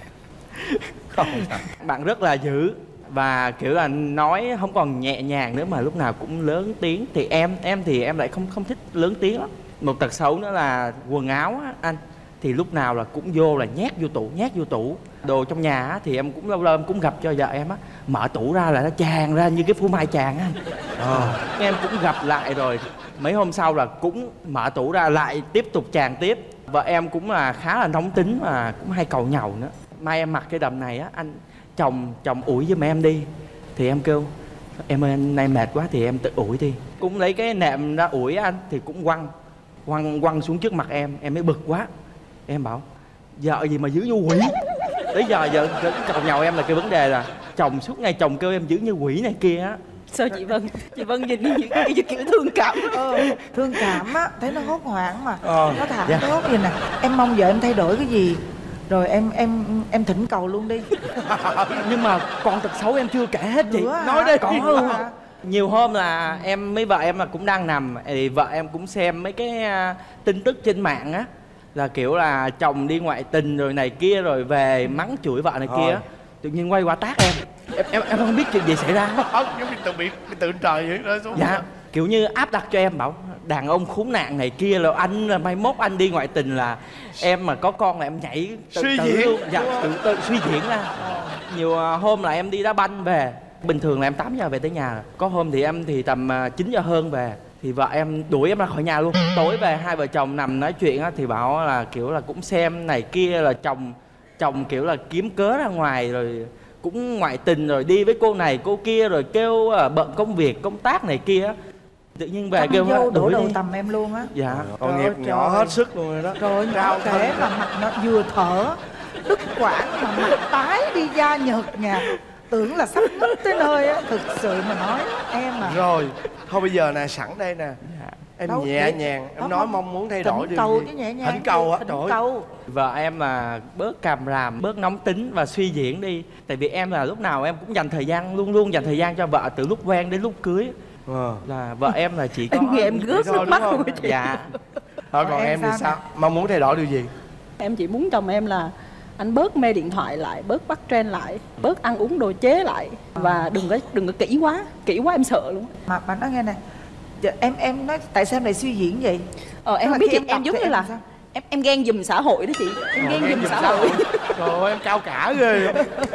S3: Không.
S6: bạn rất là dữ và kiểu là nói không còn nhẹ nhàng nữa mà lúc nào cũng lớn tiếng. Thì em em thì em lại không không thích lớn tiếng lắm. Một tật xấu nữa là quần áo á anh, thì lúc nào là cũng vô là nhét vô tủ, nhét vô tủ. Đồ trong nhà á, thì em cũng lâu lâu em cũng gặp cho vợ em á, mở tủ ra là nó tràn ra như cái phô mai tràn á. Ờ. Em cũng gặp lại rồi, mấy hôm sau là cũng mở tủ ra lại tiếp tục tràn tiếp. Vợ em cũng là khá là nóng tính mà cũng hay cầu nhàu nữa. Mai em mặc cái đầm này á, anh chồng chồng ủi giùm em đi. Thì em kêu em ơi anh nay mệt quá thì em tự ủi đi. Cũng lấy cái nệm ra ủi anh thì cũng quăng quăng quăng xuống trước mặt em. Em mới bực quá, em bảo vợ gì mà giữ như quỷ. Tới giờ giờ chồng nhậu em là cái vấn đề là chồng suốt ngày chồng kêu em giữ như quỷ này kia á.
S5: Sao chị Vân, chị Vân nhìn như những cái kiểu thương cảm.
S4: Ờ, thương cảm á, thấy nó hốt hoảng mà.
S3: Ờ,
S4: Nó thẳng
S6: dạ.
S4: thốt gì nè. Em mong vợ em thay đổi cái gì rồi em em em thỉnh cầu luôn đi.
S6: Nhưng mà còn tật xấu em chưa kể hết chị.
S4: Nữa hả?
S6: Nói đây
S4: Còn
S6: còn luôn.
S4: hả?
S6: Nhiều hôm là em với vợ em là cũng đang nằm thì vợ em cũng xem mấy cái à, tin tức trên mạng á, là kiểu là chồng đi ngoại tình rồi này kia rồi về mắng chửi vợ này kia. Tự nhiên quay qua tát em. Em em, em không biết chuyện gì xảy ra.
S3: Không, giống như tự bị bị tự trời vậy rơi xuống.
S6: Dạ, kiểu như áp đặt cho em, bảo đàn ông khốn nạn này kia là anh là mai mốt anh đi ngoại tình là em mà có con là em nhảy tự,
S3: Suy
S6: tự
S3: diễn.
S6: luôn. Dạ, tự, tự suy diễn ra. Nhiều à, hôm là em đi đá banh về, bình thường là em tám giờ về tới nhà. Có hôm thì em thì tầm à, chín giờ hơn về. Thì vợ em đuổi em ra khỏi nhà luôn. Tối về hai vợ chồng nằm nói chuyện á, thì bảo là kiểu là cũng xem này kia là chồng chồng kiểu là kiếm cớ ra ngoài rồi cũng ngoại tình rồi đi với cô này cô kia rồi kêu à, bận công việc công tác này kia. Tự nhiên về
S4: Con
S6: kêu
S4: dâu đổ
S6: đuổi
S4: đầu
S6: đi.
S4: tầm em luôn á.
S6: Dạ.
S3: Tội
S4: Trời
S3: nghiệp
S4: ơi,
S3: nhỏ
S4: trời.
S3: hết sức luôn rồi đó.
S4: Rồi
S3: Cao
S4: nhỏ kể
S3: thân.
S4: mà mặt nó vừa thở đứt quãng mà mặt tái đi da nhợt nhạt, tưởng là sắp ngất tới nơi á. Thực sự mà nói em à.
S3: Rồi, thôi bây giờ nè, sẵn đây nè. Em
S4: Đâu,
S3: nhẹ
S4: để-
S3: nhàng, em
S4: không,
S3: nói
S4: không.
S3: mong muốn thay
S4: Thỉnh
S3: đổi điều
S4: cầu
S3: gì?
S4: chứ nhẹ nhàng.
S3: Thỉnh cầu á,
S4: Thỉnh
S3: trời ơi.
S4: cầu.
S6: Vợ em là bớt càm ràm, bớt nóng tính và suy diễn đi. Tại vì em là lúc nào em cũng dành thời gian, luôn luôn dành thời gian cho vợ từ lúc quen đến lúc cưới.
S3: Ờ.
S6: Là vợ em là chỉ có
S5: Em nghe em rớt
S3: thôi,
S5: nước
S3: đúng
S5: mắt
S3: không?
S5: luôn á chị.
S6: Dạ.
S3: Thôi còn
S4: Em
S3: em thì
S4: sao
S3: sao? Mong muốn thay đổi điều gì?
S5: Em chỉ muốn chồng em là anh bớt mê điện thoại lại, bớt bắt trend lại, bớt ăn uống đồ chế lại và đừng có đừng có kỹ quá, kỹ quá em sợ luôn.
S4: Mà mà nói nghe nè, giờ em em nói tại sao em lại suy diễn vậy?
S5: Ờ em
S4: Tức
S5: không
S4: là
S5: biết
S4: khi
S5: chị,
S4: em
S5: em
S4: tập
S5: giống
S4: thì
S5: như
S4: em
S5: là
S4: làm sao?
S5: em em ghen giùm xã hội đó chị, em ghen giùm xã hội.
S3: Trời ơi, em cao cả ghê.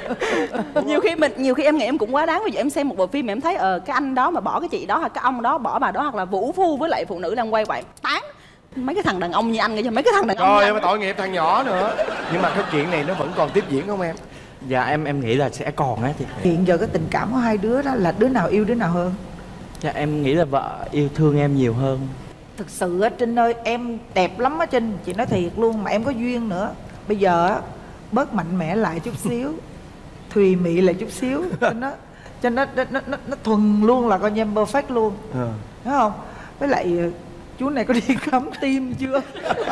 S5: Nhiều khi mình nhiều khi em nghĩ em cũng quá đáng. Ví dụ em xem một bộ phim mà em thấy ờ cái anh đó mà bỏ cái chị đó hoặc cái ông đó bỏ bà đó hoặc là vũ phu với lại phụ nữ đang quay quậy tán mấy cái thằng đàn ông như anh vậy, mấy cái thằng đàn ông
S3: Rồi
S5: như
S3: em
S5: anh.
S3: tội nghiệp thằng nhỏ nữa. Nhưng mà cái chuyện này nó vẫn còn tiếp diễn không em?
S6: Dạ em em nghĩ là sẽ còn á chị.
S4: Hiện giờ cái tình cảm của hai đứa đó là đứa nào yêu đứa nào hơn?
S6: Dạ em nghĩ là vợ yêu thương em nhiều hơn.
S4: Thực sự á Trinh ơi, em đẹp lắm á Trinh, chị nói thiệt luôn, mà em có duyên nữa. Bây giờ á bớt mạnh mẽ lại chút xíu, thùy mị lại chút xíu cho nó cho nó nó, nó, nó thuần luôn, là coi như em perfect luôn,
S3: Ờ.
S4: đúng không? Với lại ờ, chú này có đi khám tim chưa?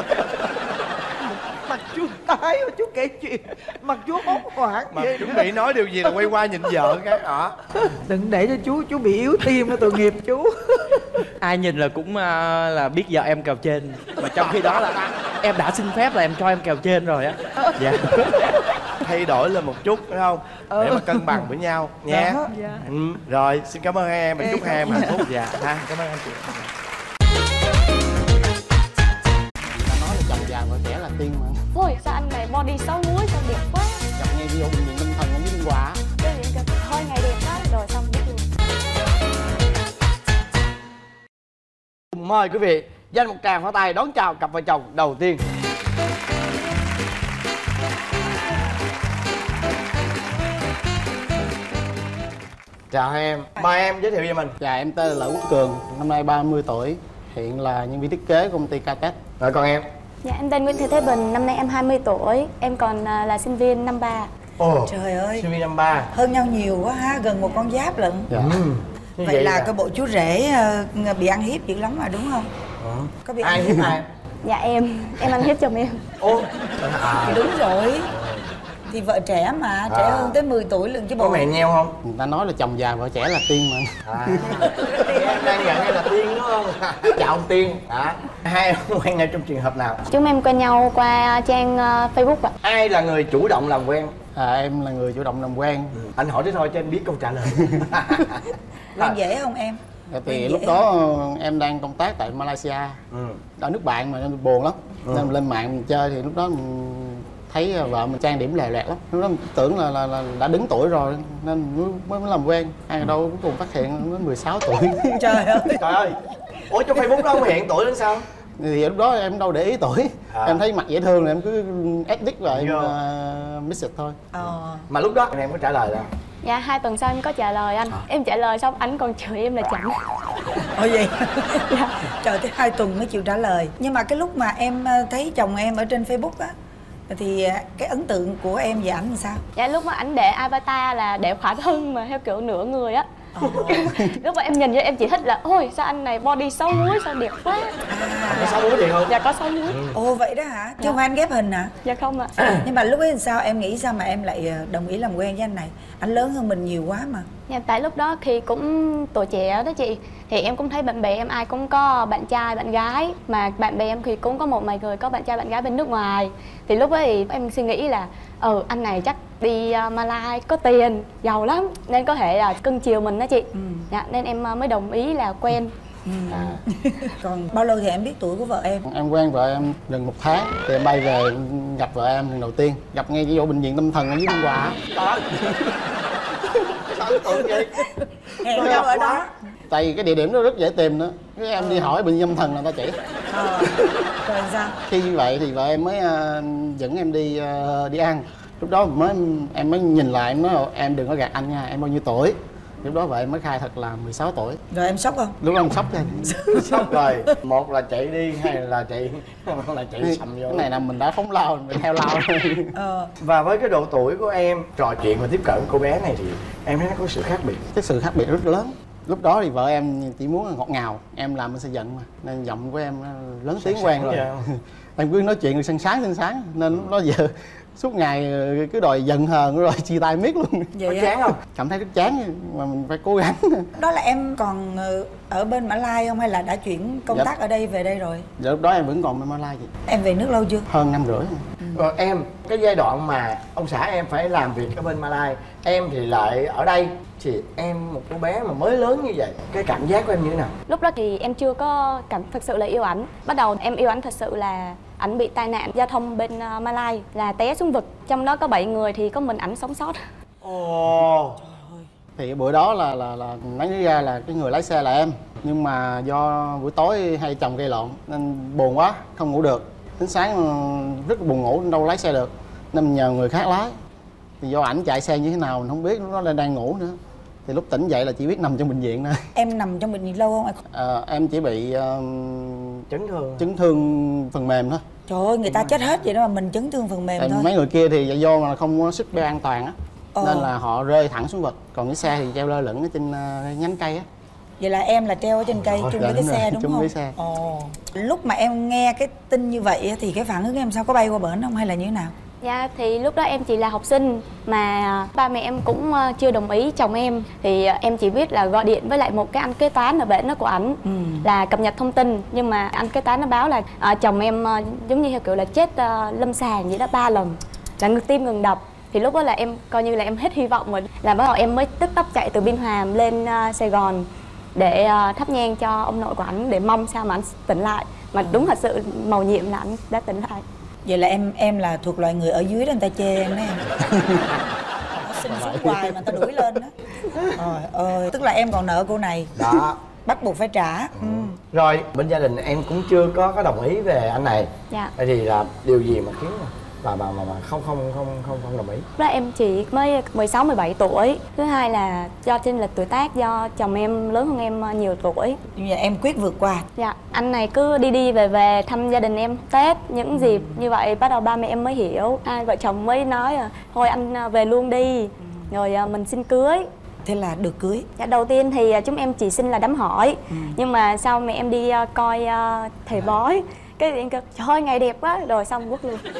S4: Mặt chú tái, chú kể chuyện mặt chú hốt hoảng
S3: Mà
S4: vậy
S3: chuẩn
S4: đó.
S3: bị nói điều gì là quay qua nhìn vợ cái đó.
S4: Đừng để cho chú chú bị yếu tim, nó tội nghiệp chú.
S6: Ai nhìn là cũng à, là biết vợ em kèo trên. Mà trong khi đó là em đã xin phép là em cho em kèo trên rồi á. Dạ.
S3: thay đổi lên một chút phải không? Ừ. Để mà cân bằng với nhau nha.
S5: Dạ.
S3: Ừ. Rồi xin cảm ơn hai em, chúc hai em hạnh phúc. Dạ. Ha, cảm ơn anh chị.
S7: Ta nói là chồng già vợ trẻ là tiên mà.
S8: Ôi sao anh này body sáu múi sao đẹp quá.
S7: Gặp nghe ví dụ bệnh viện tâm thần ở dưới Biên Hòa.
S8: Cái gì kìa, thôi ngày đẹp quá rồi xong biết luôn.
S3: Mời quý vị dành một tràng pháo tay đón chào cặp vợ chồng đầu tiên. Chào hai em, mời em giới thiệu về mình.
S7: Dạ em tên là Lợi Quốc Cường, năm nay ba mươi tuổi, hiện là nhân viên thiết kế của công ty Catex.
S3: Rồi còn em?
S8: Dạ em tên Nguyễn Thị Thế Bình, năm nay em hai mươi tuổi, em còn à, là sinh viên năm ba.
S3: Ồ,
S4: Trời ơi,
S3: sinh viên năm ba.
S4: hơn nhau nhiều quá ha, gần một con giáp lận.
S7: Dạ.
S3: Ừ.
S4: Vậy,
S3: vậy
S4: là
S3: à?
S4: cái bộ chú rể uh, bị ăn hiếp dữ lắm mà đúng không?
S3: Ừ.
S4: Có bị
S3: Ai
S4: ăn
S3: hiếp ai?
S8: Dạ em, em ăn hiếp chồng em.
S3: Ồ, à,
S4: Thì đúng rồi. Thì vợ trẻ mà, trẻ
S3: À.
S4: hơn tới mười tuổi lần chứ
S3: có
S4: bộ.
S3: mẹ nheo không?
S7: Người ta nói là chồng già vợ trẻ là tiên mà.
S3: À, em đang nhận hay là Tiên đúng không? Chào ông Tiên. À, hai em quen nhau trong trường hợp nào?
S8: Chúng em quen nhau qua trang uh, Facebook ạ.
S3: Ai là người chủ động làm quen?
S7: À, em là người chủ động làm quen.
S3: Anh hỏi thế thôi cho anh biết câu trả lời.
S4: Quen dễ không em?
S7: Dạ,
S4: Quen
S7: thì
S4: dễ
S7: lúc đó em đang công tác tại Malaysia,
S3: Ừ.
S7: ở nước bạn mà nên buồn lắm.
S3: Ừ.
S7: Nên mình lên mạng mình chơi thì lúc đó mình thấy vợ mình trang điểm lè loẹt lắm. Lúc đó mình tưởng là, là, là đã đứng tuổi rồi nên mới, mới làm quen. Ai đâu cuối cùng phát hiện nó mười sáu tuổi.
S4: Trời ơi.
S3: Trời ơi. Ủa trong Facebook đó không hiện tuổi đến sao?
S7: Thì lúc đó em đâu để ý tuổi.
S3: À.
S7: Em thấy mặt dễ thương là em cứ edit và em
S3: Vô.
S7: uh, message thôi.
S4: Ờ.
S3: Mà lúc đó em có trả lời đâu?
S8: Dạ hai tuần sau em có trả lời anh. Em trả lời xong anh còn chửi em là chậm.
S4: Ôi gì? Trời, tới hai tuần mới chịu trả lời. Nhưng mà cái lúc mà em ờ, thấy chồng em ở trên Facebook á, thì ờ, cái ấn tượng của em về ảnh làm sao?
S8: Dạ lúc mà ảnh để avatar là để khỏa thân mà theo kiểu nửa người á. Lúc mà em nhìn cho em chỉ thích là ôi sao anh này body sáu múi sao đẹp quá.
S3: Có sáu múi thiệt không?
S8: Dạ có sáu múi.
S4: Ồ vậy đó hả? Chứ không phải anh ghép hình hả?
S8: Dạ không ạ.
S4: Nhưng mà lúc ấy làm sao em nghĩ sao mà em lại ờ, đồng ý làm quen với anh này? Anh lớn hơn mình nhiều quá mà.
S8: Dạ tại lúc đó khi cũng tuổi trẻ đó chị, thì em cũng thấy bạn bè em ai cũng có bạn trai bạn gái, mà bạn bè em thì cũng có một vài người có bạn trai bạn gái bên nước ngoài. Thì lúc ấy thì em suy nghĩ là ừ anh này chắc đi uh, Malai có tiền giàu lắm nên có thể là cưng chiều mình đó chị. Ừ. Dạ nên em uh, mới đồng ý là quen.
S4: Ừ. À. Còn bao lâu thì em biết tuổi của vợ em?
S7: Em quen vợ em gần một tháng thì em bay về gặp vợ em lần đầu tiên, gặp ngay chỗ bệnh viện tâm thần ở dưới Biên Hòa.
S3: Đó. Sao ấn tượng vậy?
S4: Hẹn nhau ở đó.
S7: Tại vì cái địa điểm đó rất dễ tìm nữa. Cái em đi hỏi bệnh viện tâm thần là người ta chỉ.
S4: Ờ. Rồi sao?
S7: Khi như vậy thì vợ em mới uh, dẫn em đi uh, đi ăn. Lúc đó mới em mới nhìn lại em nói em đừng có gạt anh nha, em bao nhiêu tuổi. Lúc đó vợ em mới khai thật là mười sáu tuổi.
S4: Rồi em sốc không?
S7: Lúc đó em sốc cho
S3: Sốc rồi. Một là chạy đi hay là chạy là chạy sầm vô.
S7: Cái này là mình đã phóng lao, mình theo lao.
S4: Ờ.
S3: Và với cái độ tuổi của em trò chuyện và tiếp cận cô bé này thì em thấy nó có sự khác biệt.
S7: Cái sự khác biệt rất lớn. Lúc đó thì vợ em chỉ muốn là ngọt ngào, em làm bên xây dựng mà nên giọng của em lớn tiếng quen rồi. Em cứ nói chuyện được sáng sáng sáng nên lúc đó giờ suốt ngày cứ đòi giận hờn rồi chia tay miết luôn.
S4: Vậy
S3: Có chán không?
S7: Cảm thấy rất chán mà mình phải cố gắng.
S4: Đó là em còn ờ, ở bên Mã Lai không hay là đã chuyển công
S7: Dạ.
S4: tác ở đây về đây rồi?
S7: Giờ lúc đó em vẫn còn bên Malai chị.
S4: Em về nước lâu chưa?
S7: Hơn năm rưỡi.
S3: Rồi em, cái giai đoạn mà ông xã em phải làm việc ở bên Malai, em thì lại ở đây, thì em một cô bé mà mới lớn như vậy, cái cảm giác của em như thế nào?
S8: Lúc đó thì em chưa có cảm thực sự là yêu ảnh. Bắt đầu em yêu ảnh thật sự là ảnh bị tai nạn giao thông bên uh, Malai là té xuống vực. Trong đó có bảy người thì có mình ảnh sống sót.
S3: Ồ.
S7: Thì bữa đó là là là nói ra là cái người lái xe là em, nhưng mà do buổi tối hai chồng gây lộn nên buồn quá không ngủ được. Đến sáng rất buồn ngủ đâu lái xe được nên mình nhờ người khác lái. Thì do ảnh chạy xe như thế nào mình không biết, lúc đó là đang ngủ nữa. Thì lúc tỉnh dậy là chỉ biết nằm trong bệnh viện thôi.
S4: Em nằm trong bệnh viện lâu không em?
S7: À, em chỉ bị uh,
S3: Chấn thương.
S7: chấn thương phần mềm thôi.
S4: Trời ơi, người ta chết hết vậy đó mà mình chấn thương phần mềm
S7: Tại
S4: thôi.
S7: mấy người kia thì do mà không có sức bê an toàn á,
S4: Ờ.
S7: nên là họ rơi thẳng xuống vực. Còn cái xe thì treo lơ lửng ở trên uh, nhánh cây á.
S4: Vậy là em là treo ở trên cây chung với cái
S7: đúng
S4: xe
S7: rồi,
S4: đúng
S7: chung
S4: không?
S7: với xe.
S4: Ồ. Lúc mà em nghe cái tin như vậy á, thì cái phản ứng em sao, có bay qua bển không hay là như thế nào?
S8: Dạ thì lúc đó em chỉ là học sinh mà ba mẹ em cũng uh, chưa đồng ý chồng em. Thì uh, em chỉ biết là gọi điện với lại một cái anh kế toán ở bển đó của ảnh
S4: Ừ.
S8: là cập nhật thông tin. Nhưng mà anh kế toán nó báo là uh, chồng em uh, giống như theo kiểu là chết uh, lâm sàng vậy đó, ba lần là ngừng tim ngừng đập. Thì lúc đó là em coi như là em hết hy vọng rồi, là bắt đầu em mới tức tốc chạy từ Biên Hòa lên uh, Sài Gòn để uh, thắp nhang cho ông nội của ảnh, để mong sao mà anh tỉnh lại. Mà đúng thật sự mầu nhiệm là anh đã tỉnh lại.
S4: Vậy là em em là thuộc loại người ở dưới đó người ta chê em đấy em. Nó xin xuống hoài mà ta đuổi lên đó. Trời ơi, tức là em còn nợ cô này.
S3: Đó.
S4: Bắt buộc phải trả. Ừ.
S3: Rồi bên gia đình em cũng chưa có có đồng ý về anh này.
S8: Dạ.
S3: Vậy thì là điều gì mà khiến bà bà mà, mà không không không không không đồng ý?
S8: Lúc đó em chỉ mới mười sáu mười bảy tuổi. Thứ hai là do chênh lệch tuổi tác, do chồng em lớn hơn em nhiều tuổi.
S4: Nhưng mà em quyết vượt qua.
S8: Dạ, anh này cứ đi đi về về thăm gia đình em Tết, những dịp như vậy bắt đầu ba mẹ em mới hiểu. Hai vợ chồng mới nói là thôi anh về luôn đi, rồi mình xin cưới.
S4: Thế là được cưới.
S8: Dạ, đầu tiên thì chúng em chỉ xin là đám hỏi. Ừ. Nhưng mà sau mẹ em đi coi thầy bói, cái em kêu trời ơi ngày đẹp quá, rồi xong quất luôn.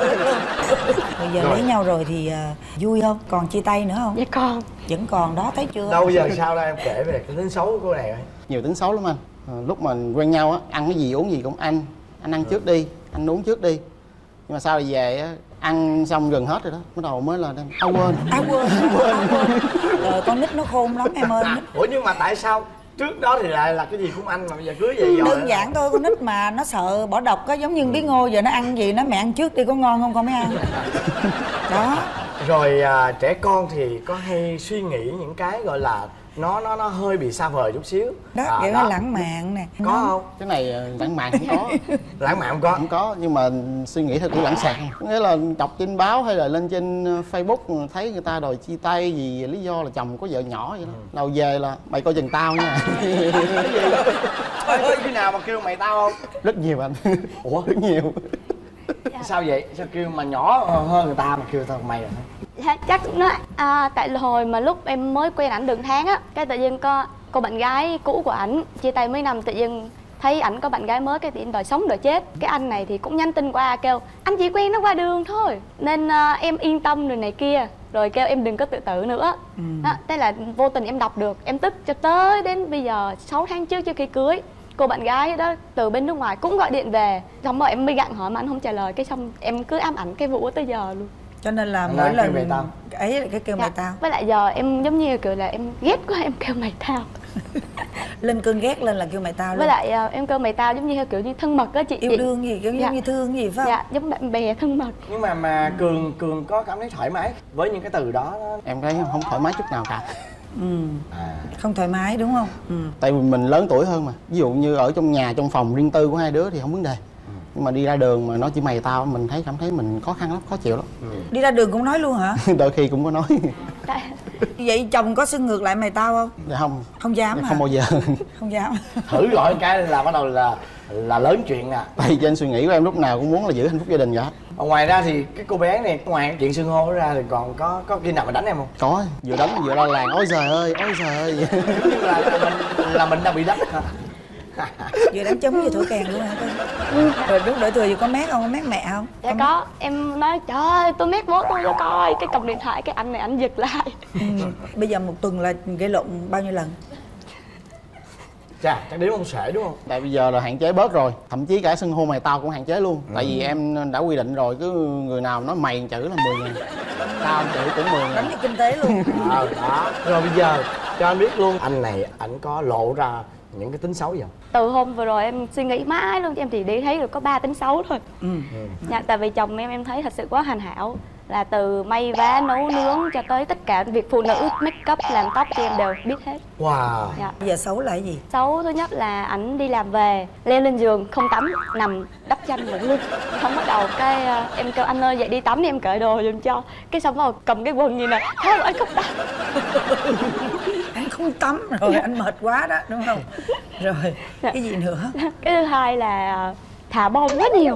S4: Bây giờ rồi. Lấy nhau rồi thì uh, vui không? Còn chia tay nữa không?
S8: Dạ còn.
S4: Vẫn còn đó, thấy chưa?
S3: Đâu giờ sao đây em kể về cái tính xấu của cô này rồi.
S7: Nhiều tính xấu lắm anh. À, lúc mà quen nhau á, ăn cái gì uống gì cũng anh anh ăn ừ. trước đi, anh uống trước đi. Nhưng mà sau thì về á, ăn xong gần hết rồi đó, bắt đầu mới là đang à quên
S4: à quên quên rồi con nít nó khôn lắm em ơi.
S3: À, ủa nhưng mà tại sao trước đó thì lại là cái gì cũng ăn mà bây giờ cưới vậy rồi?
S4: Đơn giản thôi, con nít mà nó sợ bỏ độc á, giống như bí ngô giờ nó ăn gì nó mẹ ăn trước đi, có ngon không con mới ăn. Đó.
S3: Rồi à, trẻ con thì có hay suy nghĩ những cái gọi là nó nó nó hơi bị xa vời chút xíu
S4: đó, à, kiểu đó. Nó lãng mạn nè,
S3: có nó... không?
S7: Cái này lãng mạn không có.
S3: Lãng mạn không có?
S7: Không có, nhưng mà suy nghĩ theo kiểu lãng xẹt. Nghĩa là đọc trên báo hay là lên trên Facebook thấy người ta đòi chia tay vì lý do là chồng có vợ nhỏ vậy đó. Ừ. Đầu về là mày coi chừng tao nha.
S3: Trời ơi, khi nào mà kêu mày tao không?
S7: Rất nhiều anh.
S3: Ủa?
S7: Rất nhiều.
S3: Dạ. Sao vậy? Sao kêu mà nhỏ hơn người ta mà kêu tao mày rồi?
S8: Dạ, chắc nó à, tại hồi mà lúc em mới quen ảnh được tháng á, cái tự nhiên có cô bạn gái cũ của ảnh chia tay mấy năm, tự nhiên thấy ảnh có bạn gái mới, cái tiện đòi sống đòi chết. Cái anh này thì cũng nhắn tin qua kêu anh chỉ quen nó qua đường thôi nên à, em yên tâm rồi này kia, rồi kêu em đừng có tự tử nữa. Ừ. Đó, thế là vô tình em đọc được, em tức cho tới đến bây giờ sáu tháng trước trước khi cưới, cô bạn gái đó từ bên nước ngoài cũng gọi điện về, xong rồi em mới gặng hỏi mà anh không trả lời, cái xong em cứ ám ảnh cái vụ tới giờ luôn.
S4: Cho nên là
S3: anh
S4: mỗi lần
S3: mày tao
S4: ấy là cái kêu dạ. Mày tao.
S8: Với lại giờ em giống như kiểu là em ghét quá em kêu mày tao.
S4: Lên cơn ghét lên là kêu mày tao luôn.
S8: Với lại uh, em kêu mày tao giống như kiểu như thân mật á chị.
S4: Yêu đương gì kiểu dạ. Như thương gì phải không?
S8: Dạ, giống bạn bè thân mật.
S3: Nhưng mà mà Cường Cường có cảm thấy thoải mái với những cái từ đó, đó.
S7: Em thấy không thoải mái chút nào cả.
S4: Ừ. À. Không thoải mái đúng không? Ừ.
S7: Tại vì mình lớn tuổi hơn mà. Ví dụ như ở trong nhà, trong phòng riêng tư của hai đứa thì không vấn đề. Nhưng mà đi ra đường mà nói chỉ mày tao, mình thấy cảm thấy mình khó khăn lắm, khó chịu lắm. Ừ.
S4: Đi ra đường cũng nói luôn hả?
S7: Đôi khi cũng có nói.
S4: Vậy chồng có xưng ngược lại mày tao không?
S7: Dạ không.
S4: Không dám hả?
S7: Không bao giờ.
S4: Không dám.
S3: Thử gọi cái là bắt đầu là là lớn chuyện nè.
S7: Tại vì trên suy nghĩ của em lúc nào cũng muốn là giữ hạnh phúc gia đình cả.
S3: Ngoài ra thì cái cô bé này, ngoài chuyện xưng hô ra thì còn có có khi nào mà đánh em không?
S7: Có, vừa đánh vừa la làng ôi trời ơi, ôi trời ơi.
S3: là, là mình là mình đang bị đánh hả?
S4: Vừa đánh trống vừa thổi kèn luôn hả con? Ừ. Rồi lúc đợi thừa vừa có mét không? Có mét mẹ không?
S8: Dạ có, có. Em nói trời ơi tôi mét bố tôi cho coi, cái cầm điện thoại cái anh này anh giật lại.
S4: Ừ. Bây giờ một tuần là gây lộn bao nhiêu lần?
S3: Chà, chắc đếm không xuể đúng không?
S7: Tại bây giờ là hạn chế bớt rồi, thậm chí cả xưng hô mày tao cũng hạn chế luôn. Ừ. Tại vì em đã quy định rồi, cứ người nào nói mày chữ là mười ngàn, tao chữ cũng mười ngàn.
S4: Đánh như kinh tế luôn.
S3: Ờ, đó. Rồi bây giờ cho anh biết luôn, anh này ảnh có lộ ra những cái tính xấu gì không?
S8: Từ hôm vừa rồi em suy nghĩ mãi luôn, em chỉ để thấy được có ba tính xấu thôi. Ừ. Ừ. Dạ, tại vì chồng em em thấy thật sự quá hoàn hảo, là từ may vá nấu nướng cho tới tất cả việc phụ nữ, make up, làm tóc thì em đều biết hết.
S3: Wow.
S8: Dạ.
S4: Bây giờ xấu là cái gì?
S8: Xấu thứ nhất là ảnh đi làm về leo lên giường không tắm, nằm đắp chăn ngủ luôn. Không, bắt đầu cái uh, em kêu anh ơi dậy đi tắm đi, em cởi đồ giùm cho, cái xong bắt đầu cầm cái quần như này thôi anh không tắm.
S4: Anh không tắm rồi anh mệt quá đó đúng không? Rồi dạ. Cái gì nữa?
S8: Cái thứ hai là thả bom quá nhiều.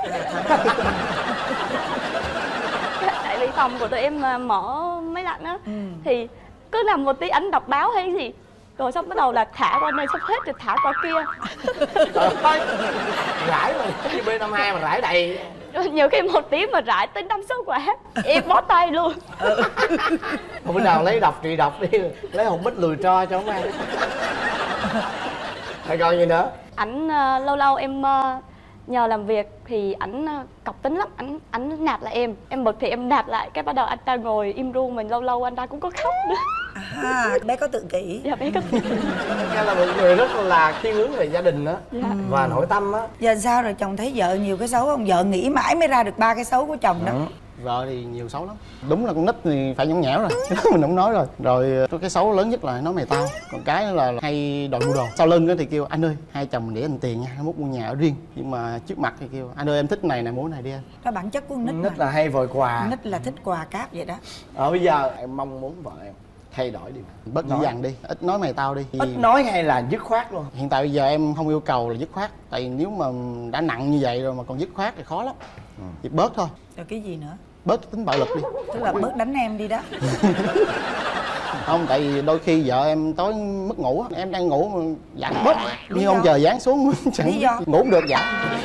S8: Tại vì phòng của tụi em mở máy lạnh á, ừ. Thì cứ nằm một tí ảnh đọc báo hay cái gì, rồi xong bắt đầu là thả qua đây sắp hết rồi thả qua kia.
S3: Trời ơi, rải mà như B năm hai mà rải đầy.
S8: Nhiều khi một tí mà rải tới năm sáu quả, em bó tay luôn. Ừ.
S3: Bữa nào lấy độc trị độc đi, lấy hột bích lùi tro cho ông ăn. Hay còn gì nữa?
S8: Ảnh uh, lâu lâu em uh, nhờ làm việc thì ảnh cọc tính lắm, ảnh ảnh nạt lại em em bực thì em nạt lại, cái bắt đầu anh ta ngồi im ru, mình lâu lâu anh ta cũng có khóc nữa.
S4: À, bé có tự kỷ.
S8: Dạ bé có tự kỷ.
S3: Nghe là một người rất là thiên hướng về gia đình đó,
S8: dạ.
S3: và nội tâm á.
S4: Giờ sao rồi, chồng thấy vợ nhiều cái xấu không? Vợ nghĩ mãi mới ra được ba cái xấu của chồng đó.
S7: Ừ. Vợ thì nhiều xấu lắm. Đúng là con nít thì phải nhõng nhẽo rồi, mình không nói rồi. Rồi cái xấu lớn nhất là nói mày tao. Còn cái nữa là hay đòi mua đồ. Sau lưng đó thì kêu anh ơi, hai chồng mình để anh tiền nha, hai mốt mua nhà ở riêng. Nhưng mà trước mặt thì kêu anh ơi em thích này này, mua này đi anh.
S4: Đó bản chất của con nít.
S3: Nít là hay vội quà.
S4: Nít là thích quà cáp vậy đó.
S3: Ở bây giờ em mong muốn vợ em thay đổi điều
S7: bớt dữ dằn đi, ít nói mày tao đi.
S3: Ít nói hay là dứt khoát luôn?
S7: Hiện tại bây giờ em không yêu cầu là dứt khoát, tại vì nếu mà đã nặng như vậy rồi mà còn dứt khoát thì khó lắm. Ừ. Chỉ bớt thôi.
S4: Rồi cái gì nữa?
S7: Bớt tính bạo lực đi.
S4: Tức là bớt đánh em đi đó.
S7: Không, tại vì đôi khi vợ em tối mất ngủ, em đang ngủ mà dặn bớt, nhưng ông chờ dán xuống chẳng
S4: lý do
S7: ngủ không được dặn.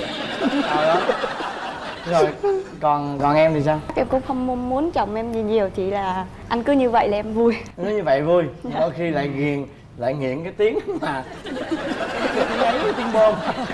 S3: Rồi còn còn em thì sao?
S8: Em cũng không muốn chồng em gì nhiều, chỉ là anh cứ như vậy là em vui.
S3: Cứ như vậy vui, đôi khi lại ghiền, lại nghiện cái tiếng mà cái tiếng bom.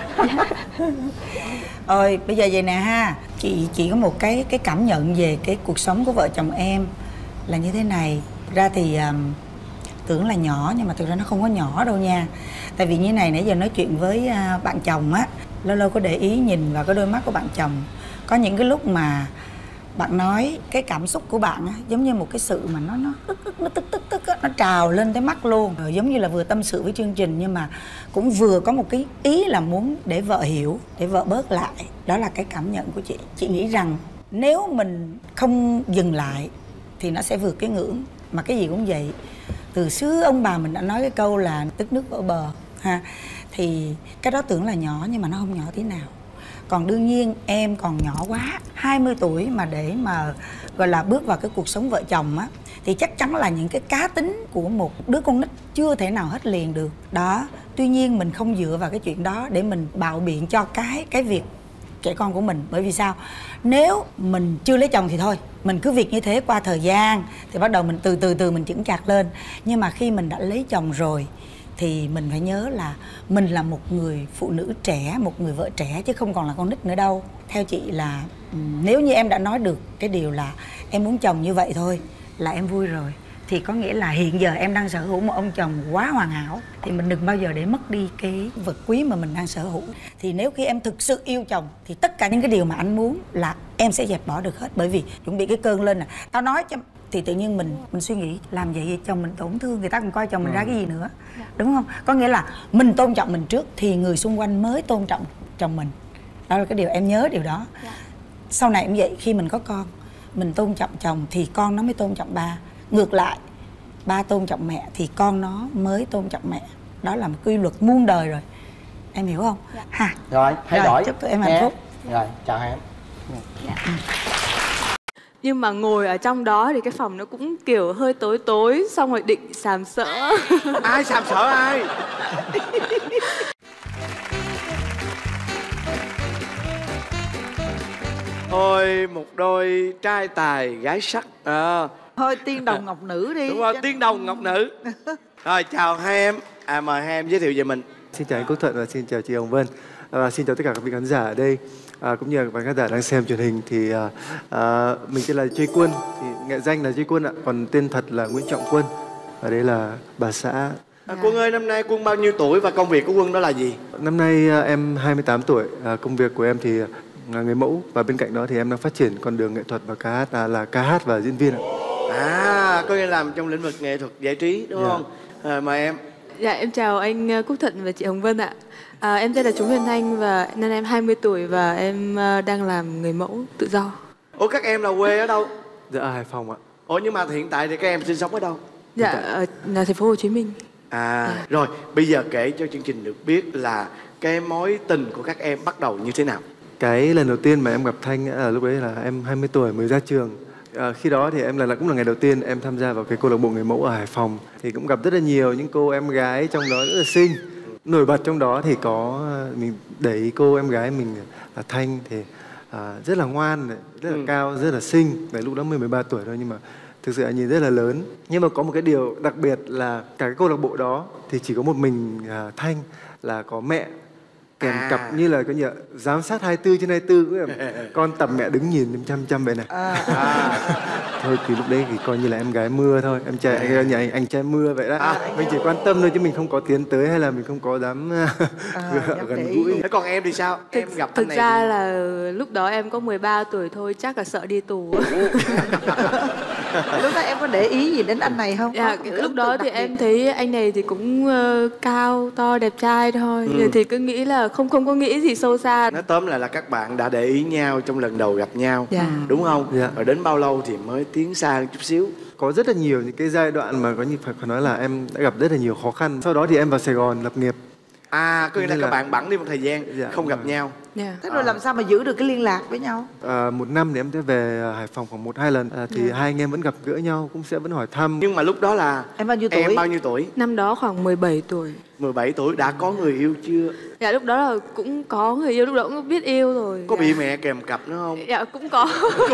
S4: Ôi bây giờ vậy nè ha, chị chỉ có một cái cái cảm nhận về cái cuộc sống của vợ chồng em là như thế này. Ra thì um, tưởng là nhỏ nhưng mà thực ra nó không có nhỏ đâu nha. Tại vì như này, nãy giờ nói chuyện với uh, bạn chồng á, lâu lâu có để ý nhìn vào cái đôi mắt của bạn chồng. Có những cái lúc mà bạn nói cái cảm xúc của bạn á, giống như một cái sự mà nó nó tức tức nó tức tức tức á, nó trào lên tới mắt luôn. Rồi giống như là vừa tâm sự với chương trình nhưng mà cũng vừa có một cái ý là muốn để vợ hiểu, để vợ bớt lại. Đó là cái cảm nhận của chị. Chị nghĩ rằng nếu mình không dừng lại thì nó sẽ vượt cái ngưỡng. Mà cái gì cũng vậy. Từ xưa ông bà mình đã nói cái câu là tức nước vỡ bờ ha. Thì cái đó tưởng là nhỏ nhưng mà nó không nhỏ tí nào. Còn đương nhiên em còn nhỏ quá, hai mươi tuổi mà để mà gọi là bước vào cái cuộc sống vợ chồng á, thì chắc chắn là những cái cá tính của một đứa con nít chưa thể nào hết liền được. Đó, tuy nhiên mình không dựa vào cái chuyện đó để mình bạo biện cho cái cái việc trẻ con của mình. Bởi vì sao? Nếu mình chưa lấy chồng thì thôi, mình cứ việc như thế qua thời gian thì bắt đầu mình từ từ từ mình chững chạc lên. Nhưng mà khi mình đã lấy chồng rồi thì mình phải nhớ là mình là một người phụ nữ trẻ, một người vợ trẻ chứ không còn là con nít nữa đâu. Theo chị là nếu như em đã nói được cái điều là em muốn chồng như vậy thôi là em vui rồi, thì có nghĩa là hiện giờ em đang sở hữu một ông chồng quá hoàn hảo. Thì mình đừng bao giờ để mất đi cái vật quý mà mình đang sở hữu. Thì nếu khi em thực sự yêu chồng thì tất cả những cái điều mà anh muốn là em sẽ dẹp bỏ được hết. Bởi vì chuẩn bị cái cơn lên nè, tao nói cho thì tự nhiên mình mình suy nghĩ làm vậy chồng mình tổn thương, người ta còn coi chồng mình ra cái gì nữa, đúng không? Có nghĩa là mình tôn trọng mình trước thì người xung quanh mới tôn trọng chồng mình. Đó là cái điều em nhớ điều đó. Sau này cũng vậy, khi mình có con mình tôn trọng chồng thì con nó mới tôn trọng ba. Ngược lại, ba tôn trọng mẹ thì con nó mới tôn trọng mẹ. Đó là một quy luật muôn đời rồi. Em hiểu không? Dạ. Ha.
S3: Rồi, thay
S4: rồi,
S3: đổi.
S4: chúc tụi em hạnh phúc.
S3: Rồi, chào em.
S9: Dạ. Nhưng mà ngồi ở trong đó thì cái phòng nó cũng kiểu hơi tối tối, xong rồi định sàm sỡ.
S3: Ai sàm sỡ ai? Ôi, một đôi trai tài gái sắc à.
S10: Thôi tiên đồng ngọc nữ đi.
S3: Đúng rồi, tiên đồng ngọc nữ. Rồi, chào hai em. À, mời hai em giới thiệu về mình.
S11: Xin chào anh Quốc Thuận và xin chào chị Hồng Vân. À, xin chào tất cả các vị khán giả ở đây. À, cũng như các khán giả đang xem truyền hình thì à, à, mình tên là Duy Quân, thì nghệ danh là Duy Quân ạ, còn tên thật là Nguyễn Trọng Quân. Và đây là bà xã.
S3: À, Quân ơi, năm nay Quân bao nhiêu tuổi và công việc của Quân đó là gì?
S11: Năm nay à, em hai mươi tám tuổi. À, công việc của em thì là người mẫu và bên cạnh đó thì em đang phát triển con đường nghệ thuật và ca hát, à, là ca hát và diễn viên ạ.
S3: À, có nghĩa làm trong lĩnh vực nghệ thuật giải trí đúng không? À, mời em.
S9: Dạ, em chào anh Quốc Thuận và chị Hồng Vân ạ. À, em tên là Trúc Huyền Thanh và năm nay em hai mươi tuổi và em đang làm người mẫu tự do.
S3: Ủa, các em là quê ở đâu?
S11: Dạ, ở Hải Phòng ạ.
S3: Ủa, nhưng mà hiện tại thì các em sinh sống ở đâu?
S9: Dạ, ở là thành phố Hồ Chí Minh.
S3: À, à, rồi, bây giờ kể cho chương trình được biết là cái mối tình của các em bắt đầu như thế nào?
S11: Cái lần đầu tiên mà em gặp Thanh là lúc đấy là em hai mươi tuổi mới ra trường. À, khi đó thì em là, là cũng là ngày đầu tiên em tham gia vào cái câu lạc bộ người mẫu ở Hải Phòng. Thì cũng gặp rất là nhiều những cô em gái trong đó rất là xinh. Nổi bật trong đó thì có mình để ý cô em gái mình là Thanh thì à, rất là ngoan, rất là ừ. cao, rất là xinh. Đấy, lúc đó mới mười ba tuổi thôi nhưng mà thực sự là nhìn rất là lớn. Nhưng mà có một cái điều đặc biệt là cả cái câu lạc bộ đó thì chỉ có một mình à, Thanh là có mẹ kèm
S3: À.
S11: cặp như là cái nhờ giám sát hai mươi tư trên hai mươi tư, con tập mẹ đứng nhìn chăm chăm vậy này.
S3: À.
S11: Thôi thì lúc đấy thì coi như là em gái mưa thôi, em trai anh, nhà anh, anh trai mưa vậy đó.
S3: À.
S11: Mình chỉ quan tâm thôi chứ mình không có tiến tới hay là mình không có dám gần gũi.
S3: Thế còn em thì sao? Em gặp anh
S9: Thực
S3: này
S9: ra
S3: thì-
S9: là lúc đó em có mười ba tuổi thôi, chắc là sợ đi tù.
S10: Lúc đó em có để ý gì đến anh này không?
S9: Dạ,
S10: Có một cái
S9: lúc
S10: ấn
S9: đó
S10: tượng
S9: thì
S10: đặc biệt.
S9: em thấy anh này thì cũng ờ, cao, to, đẹp trai thôi.
S3: Ừ.
S9: Thì cứ nghĩ là không không có nghĩ gì sâu xa.
S3: Nói tóm lại là các bạn đã để ý nhau trong lần đầu gặp nhau,
S9: Dạ.
S3: đúng không?
S11: Dạ.
S3: Rồi đến bao lâu thì mới tiến xa hơn chút xíu?
S11: Có rất là nhiều những cái giai đoạn mà có như phải phải nói là em đã gặp rất là nhiều khó khăn. Sau đó thì em vào Sài Gòn lập nghiệp.
S3: À, có nghĩa là
S11: Nên
S3: các
S11: là-
S3: bạn bẵng đi một thời gian,
S11: Dạ,
S3: không gặp
S11: vâng.
S3: nhau.
S9: Dạ.
S10: Thế rồi làm sao mà giữ được cái liên lạc với nhau?
S11: À, một năm thì em sẽ về Hải Phòng khoảng một hai lần. À, thì
S9: Dạ.
S11: hai anh em vẫn gặp gỡ nhau, cũng sẽ vẫn hỏi thăm.
S3: Nhưng mà lúc đó là
S10: Em bao nhiêu tuổi?
S3: em bao nhiêu tuổi?
S9: Năm đó khoảng mười bảy tuổi.
S3: mười bảy tuổi đã có người yêu chưa?
S9: Dạ lúc đó là cũng có người yêu, lúc đó cũng biết yêu rồi.
S3: Có
S9: Dạ.
S3: bị mẹ kèm cặp nữa không?
S9: Dạ cũng có.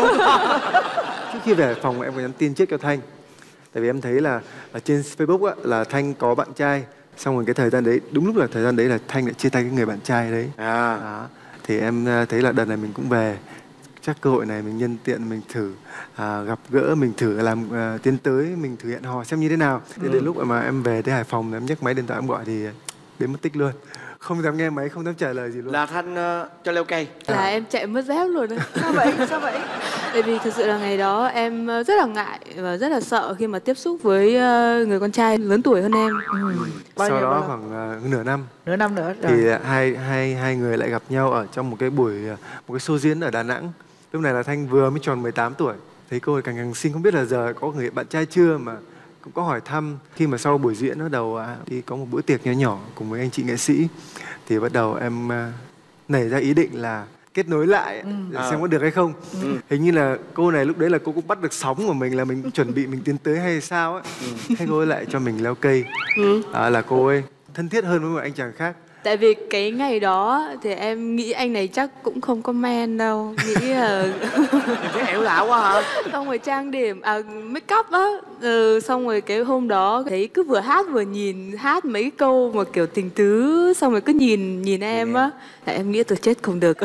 S11: Trước khi về Hải Phòng em có nhắn tin trước cho Thanh. Tại vì em thấy là ở trên Facebook á, là Thanh có bạn trai. Xong rồi cái thời gian đấy, đúng lúc là thời gian đấy là Thanh lại chia tay cái người bạn trai đấy.
S3: À.
S11: Đó. Thì em à, thấy là đợt này mình cũng về. Chắc cơ hội này mình nhân tiện mình thử à, gặp gỡ, mình thử làm à, tiến tới, mình thử hẹn hò xem như thế nào. Thì
S3: Ừ.
S11: đến lúc mà em về tới Hải Phòng em nhấc máy điện thoại em gọi thì đến mất tích luôn. Không dám nghe máy, không dám trả lời gì luôn.
S3: Là Thanh uh, cho leo cây.
S9: Là em chạy mất dép luôn đấy.
S10: Sao vậy? Sao vậy?
S9: Tại vì thực sự là ngày đó em ờ, rất là ngại và rất là sợ khi mà tiếp xúc với ờ, người con trai lớn tuổi hơn em.
S10: Bao
S11: Sau
S10: nhiêu, bao
S11: đó
S10: lâu?
S11: khoảng à, nửa năm
S10: Nửa năm nữa rồi.
S11: thì à, hai hai hai người lại gặp nhau ở trong một cái buổi à, một cái show diễn ở Đà Nẵng. Lúc này là Thanh vừa mới tròn mười tám tuổi, thấy cô ấy càng càng xinh, không biết là giờ có người bạn trai chưa, mà cũng có hỏi thăm. Khi mà sau buổi diễn bắt đầu à, đi có một bữa tiệc nhỏ nhỏ cùng với anh chị nghệ sĩ thì bắt đầu em à, nảy ra ý định là kết nối lại để
S3: À.
S11: xem có được hay không.
S3: Ừ.
S11: Hình như là cô này lúc đấy là cô cũng bắt được sóng của mình, là mình chuẩn bị mình tiến tới hay sao ấy. Thế cô ấy lại cho mình leo cây.
S9: Ừ.
S11: À, là cô ấy thân thiết hơn với một anh chàng khác.
S9: Tại vì cái ngày đó thì em nghĩ anh này chắc cũng không có men đâu. Nghĩ là
S3: Thấy ẻo lạ quá hả?
S9: xong rồi trang điểm, à make up á. Ừ, xong rồi cái hôm đó thấy cứ vừa hát vừa nhìn, hát mấy câu mà kiểu tình tứ, xong rồi cứ nhìn nhìn em á. Là em nghĩ tôi chết không được.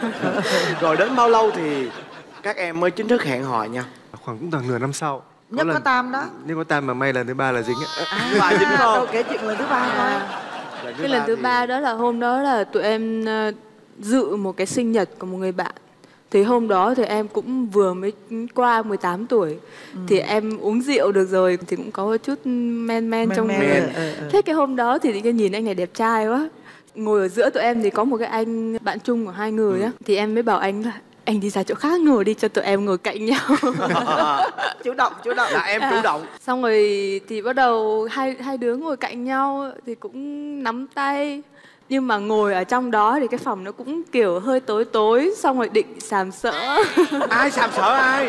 S3: Rồi đến bao lâu thì các em mới chính thức hẹn hò nhau?
S11: Khoảng cũng tầm nửa năm sau.
S10: Nhất có tam đó.
S11: Nhất có tam mà may lần thứ ba là dính ấy.
S3: Bà dính không?
S10: Đâu kể chuyện lần thứ ba thôi.
S3: Lần
S9: Cái lần thứ
S3: thì-
S9: ba đó là hôm đó là tụi em ờ, dự một cái sinh nhật của một người bạn. Thì hôm đó thì em cũng vừa mới qua mười tám tuổi. Thì em uống rượu được rồi thì cũng có chút men men trong
S10: men,
S9: người.
S10: ừ, ừ, ừ.
S9: Thế cái hôm đó thì cái nhìn anh này đẹp trai quá. Ngồi ở giữa tụi em thì có một cái anh bạn chung của hai người á. Thì em mới bảo anh là anh đi ra chỗ khác ngồi đi cho tụi em ngồi cạnh nhau.
S10: Chủ động, chủ động.
S3: Là em chủ động.
S9: Xong rồi thì bắt đầu hai hai đứa ngồi cạnh nhau thì cũng nắm tay. Nhưng mà ngồi ở trong đó thì cái phòng nó cũng kiểu hơi tối tối, xong rồi định sàm sỡ.
S3: Ai sàm sỡ ai?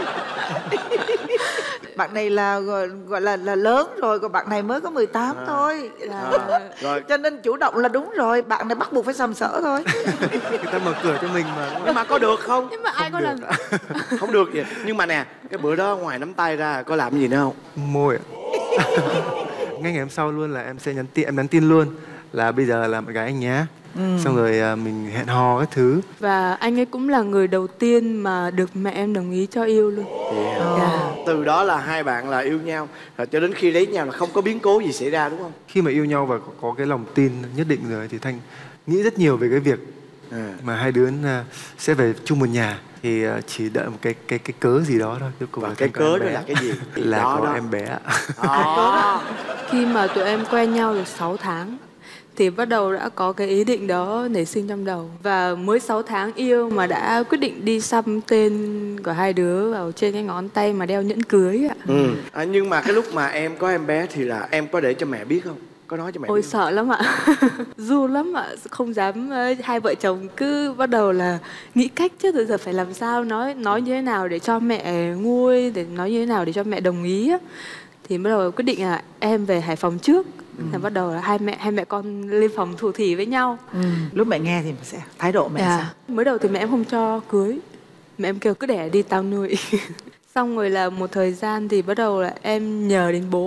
S10: Bạn này là gọi, gọi là là lớn rồi, còn bạn này mới có mười tám thôi.
S9: Là
S3: Rồi
S10: Cho nên chủ động là đúng rồi, bạn này bắt buộc phải sàm sỡ thôi.
S11: Người ta mở cửa cho mình mà.
S3: nhưng mà có được không?
S9: nhưng mà ai có làm
S3: Không được vậy. Nhưng mà nè, cái bữa đó ngoài nắm tay ra có làm gì nữa không?
S11: Môi ạ. Ngay ngày hôm sau luôn là em sẽ nhắn tin, em nhắn tin luôn là bây giờ là bạn gái anh nhá. Xong rồi à, mình hẹn hò các thứ.
S9: và anh ấy cũng là người đầu tiên mà được mẹ em đồng ý cho yêu luôn. Dạ.
S3: Từ đó là hai bạn là yêu nhau, rồi cho đến khi lấy nhau là không có biến cố gì xảy ra đúng không?
S11: Khi mà yêu nhau và có, có cái lòng tin nhất định rồi thì Thanh nghĩ rất nhiều về cái việc
S3: À.
S11: mà hai đứa à, sẽ về chung một nhà. Thì à, chỉ đợi một cái cái cái cớ gì đó thôi. Cuối cùng
S3: Và
S11: là
S3: cái
S11: Thanh có
S3: cớ
S11: em
S3: đó
S11: bé.
S3: là cái gì?
S11: Là
S3: Đó,
S11: có
S3: đó.
S11: em bé.
S3: Đó.
S9: Khi mà tụi em quen nhau được sáu tháng thì bắt đầu đã có cái ý định đó nảy sinh trong đầu. Và mới sáu tháng yêu mà đã quyết định đi xăm tên của hai đứa vào trên cái ngón tay mà đeo nhẫn cưới ạ.
S3: Ừ. À, nhưng mà cái lúc mà em có em bé thì là em có để cho mẹ biết không? Có nói cho mẹ
S9: Ôi
S3: biết không?
S9: sợ lắm ạ. Du lắm ạ. Không dám, ờ, hai vợ chồng cứ bắt đầu là nghĩ cách chứ bây giờ phải làm sao, nói nói như thế nào để cho mẹ nguôi, để nói như thế nào để cho mẹ đồng ý á. Thì bắt đầu quyết định là em về Hải Phòng trước. Ừ. Là bắt đầu là hai mẹ hai mẹ con lên phòng thủ thỉ với nhau.
S10: Ừ. Lúc mẹ nghe thì sẽ thái độ mẹ
S9: Dạ.
S10: sao?
S9: Mới đầu thì mẹ em không cho cưới. Mẹ em kêu cứ đẻ đi tao nuôi. Xong rồi là một thời gian thì bắt đầu là em nhờ đến bố.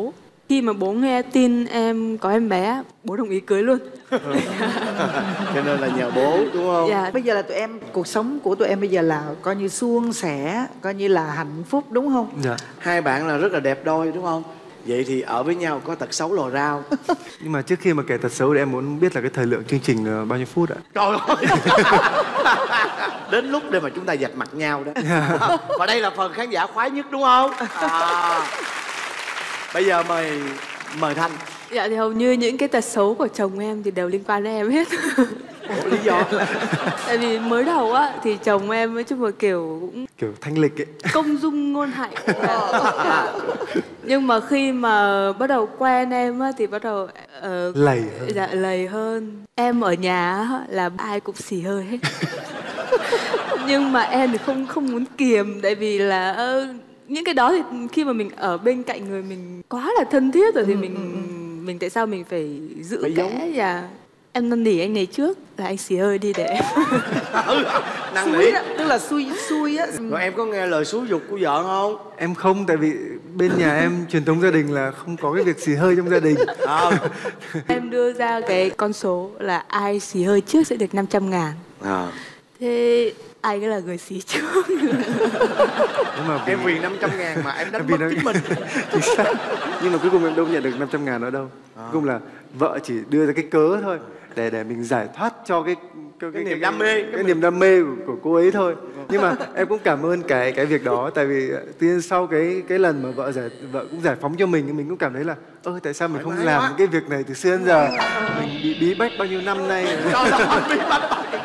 S9: Khi mà bố nghe tin em có em bé, bố đồng ý cưới luôn.
S3: Cho nên là nhờ bố đúng không?
S10: Dạ. Bây giờ là tụi em, cuộc sống của tụi em bây giờ là coi như suôn sẻ, coi như là hạnh phúc đúng không?
S11: Dạ.
S3: Hai bạn là rất là đẹp đôi đúng không? Vậy thì ở với nhau có tật xấu lò rau.
S11: Nhưng mà trước khi mà kể tật xấu thì em muốn biết là cái thời lượng chương trình là bao nhiêu phút ạ?
S3: Trời ơi. Đến lúc để mà chúng ta vạch mặt nhau đó. Và đây là phần khán giả khoái nhất đúng không? À. Bây giờ mời mời Thanh.
S9: Dạ thì hầu như những cái tật xấu của chồng em thì đều liên quan đến em hết.
S3: Ủa, lý do?
S9: Tại vì mới đầu á thì chồng em nói chung là kiểu cũng
S11: kiểu thanh lịch ấy,
S9: công dung ngôn hạnh. Dạ. Nhưng mà khi mà bắt đầu quen em á thì bắt đầu uh,
S11: lầy hơn.
S9: Dạ lầy hơn. Em ở nhà á, là ai cũng xì hơi hết. Nhưng mà em thì không không muốn kiềm, tại vì là uh, những cái đó thì khi mà mình ở bên cạnh người mình quá là thân thiết rồi thì ừ, mình ừ, mình tại sao mình phải giữ phải kẽ và em năn nỉ anh này trước là anh xì hơi đi để em.
S3: Năn nỉ
S10: tức là xui xui á.
S3: Rồi em có nghe lời xúi giục của vợ không?
S11: Em không, tại vì bên nhà em truyền thống gia đình là không có cái việc xì hơi trong gia đình. À.
S9: Em đưa ra cái con số là ai xì hơi trước sẽ được năm trăm ngàn. À. Thế ai cái là người xì trước.
S11: Nhưng mà vì...
S3: em vì năm trăm ngàn mà em đánh mất chính mình.
S11: Nhưng mà cuối cùng em đâu nhận được năm trăm ngàn nữa đâu. À. Cuối cùng là vợ chỉ đưa ra cái cớ thôi để để mình giải thoát cho cái cái, cái,
S3: cái niềm
S11: cái,
S3: đam mê
S11: cái, cái niềm đam mê của, của cô ấy thôi. Nhưng mà em cũng cảm ơn cái cái việc đó, tại vì tự sau cái cái lần mà vợ giải vợ cũng giải phóng cho mình, mình cũng cảm thấy là ơ tại sao mình không làm những cái việc này từ xưa đến giờ, mình bị bí bách bao nhiêu năm nay.
S3: Bí bách.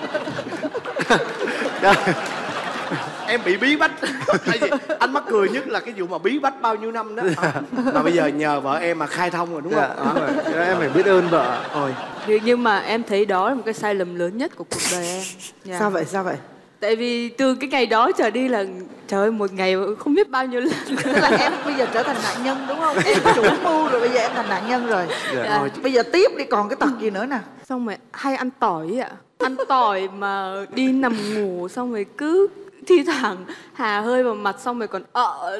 S3: Em bị bí bách. Anh mắc cười nhất là cái vụ mà bí bách bao nhiêu năm đó. À, mà bây giờ nhờ vợ em mà khai thông rồi đúng không?
S11: Dạ, đúng rồi. Em phải biết ơn vợ.
S9: Ôi. Nhưng mà em thấy đó là một cái sai lầm lớn nhất của cuộc đời em.
S10: Dạ. Sao vậy, sao vậy?
S9: Tại vì từ cái ngày đó trở đi là trời ơi, một ngày không biết bao nhiêu lần.
S10: Là em bây giờ trở thành nạn nhân đúng không? Em chủ mưu rồi, bây giờ em thành nạn nhân rồi. Dạ. Dạ. Rồi bây giờ tiếp đi, còn cái tật gì nữa nè?
S9: Xong rồi hay ăn tỏi ạ. Ăn tỏi mà đi nằm ngủ xong rồi cứ thi thoảng hà hơi vào mặt xong rồi còn ợ.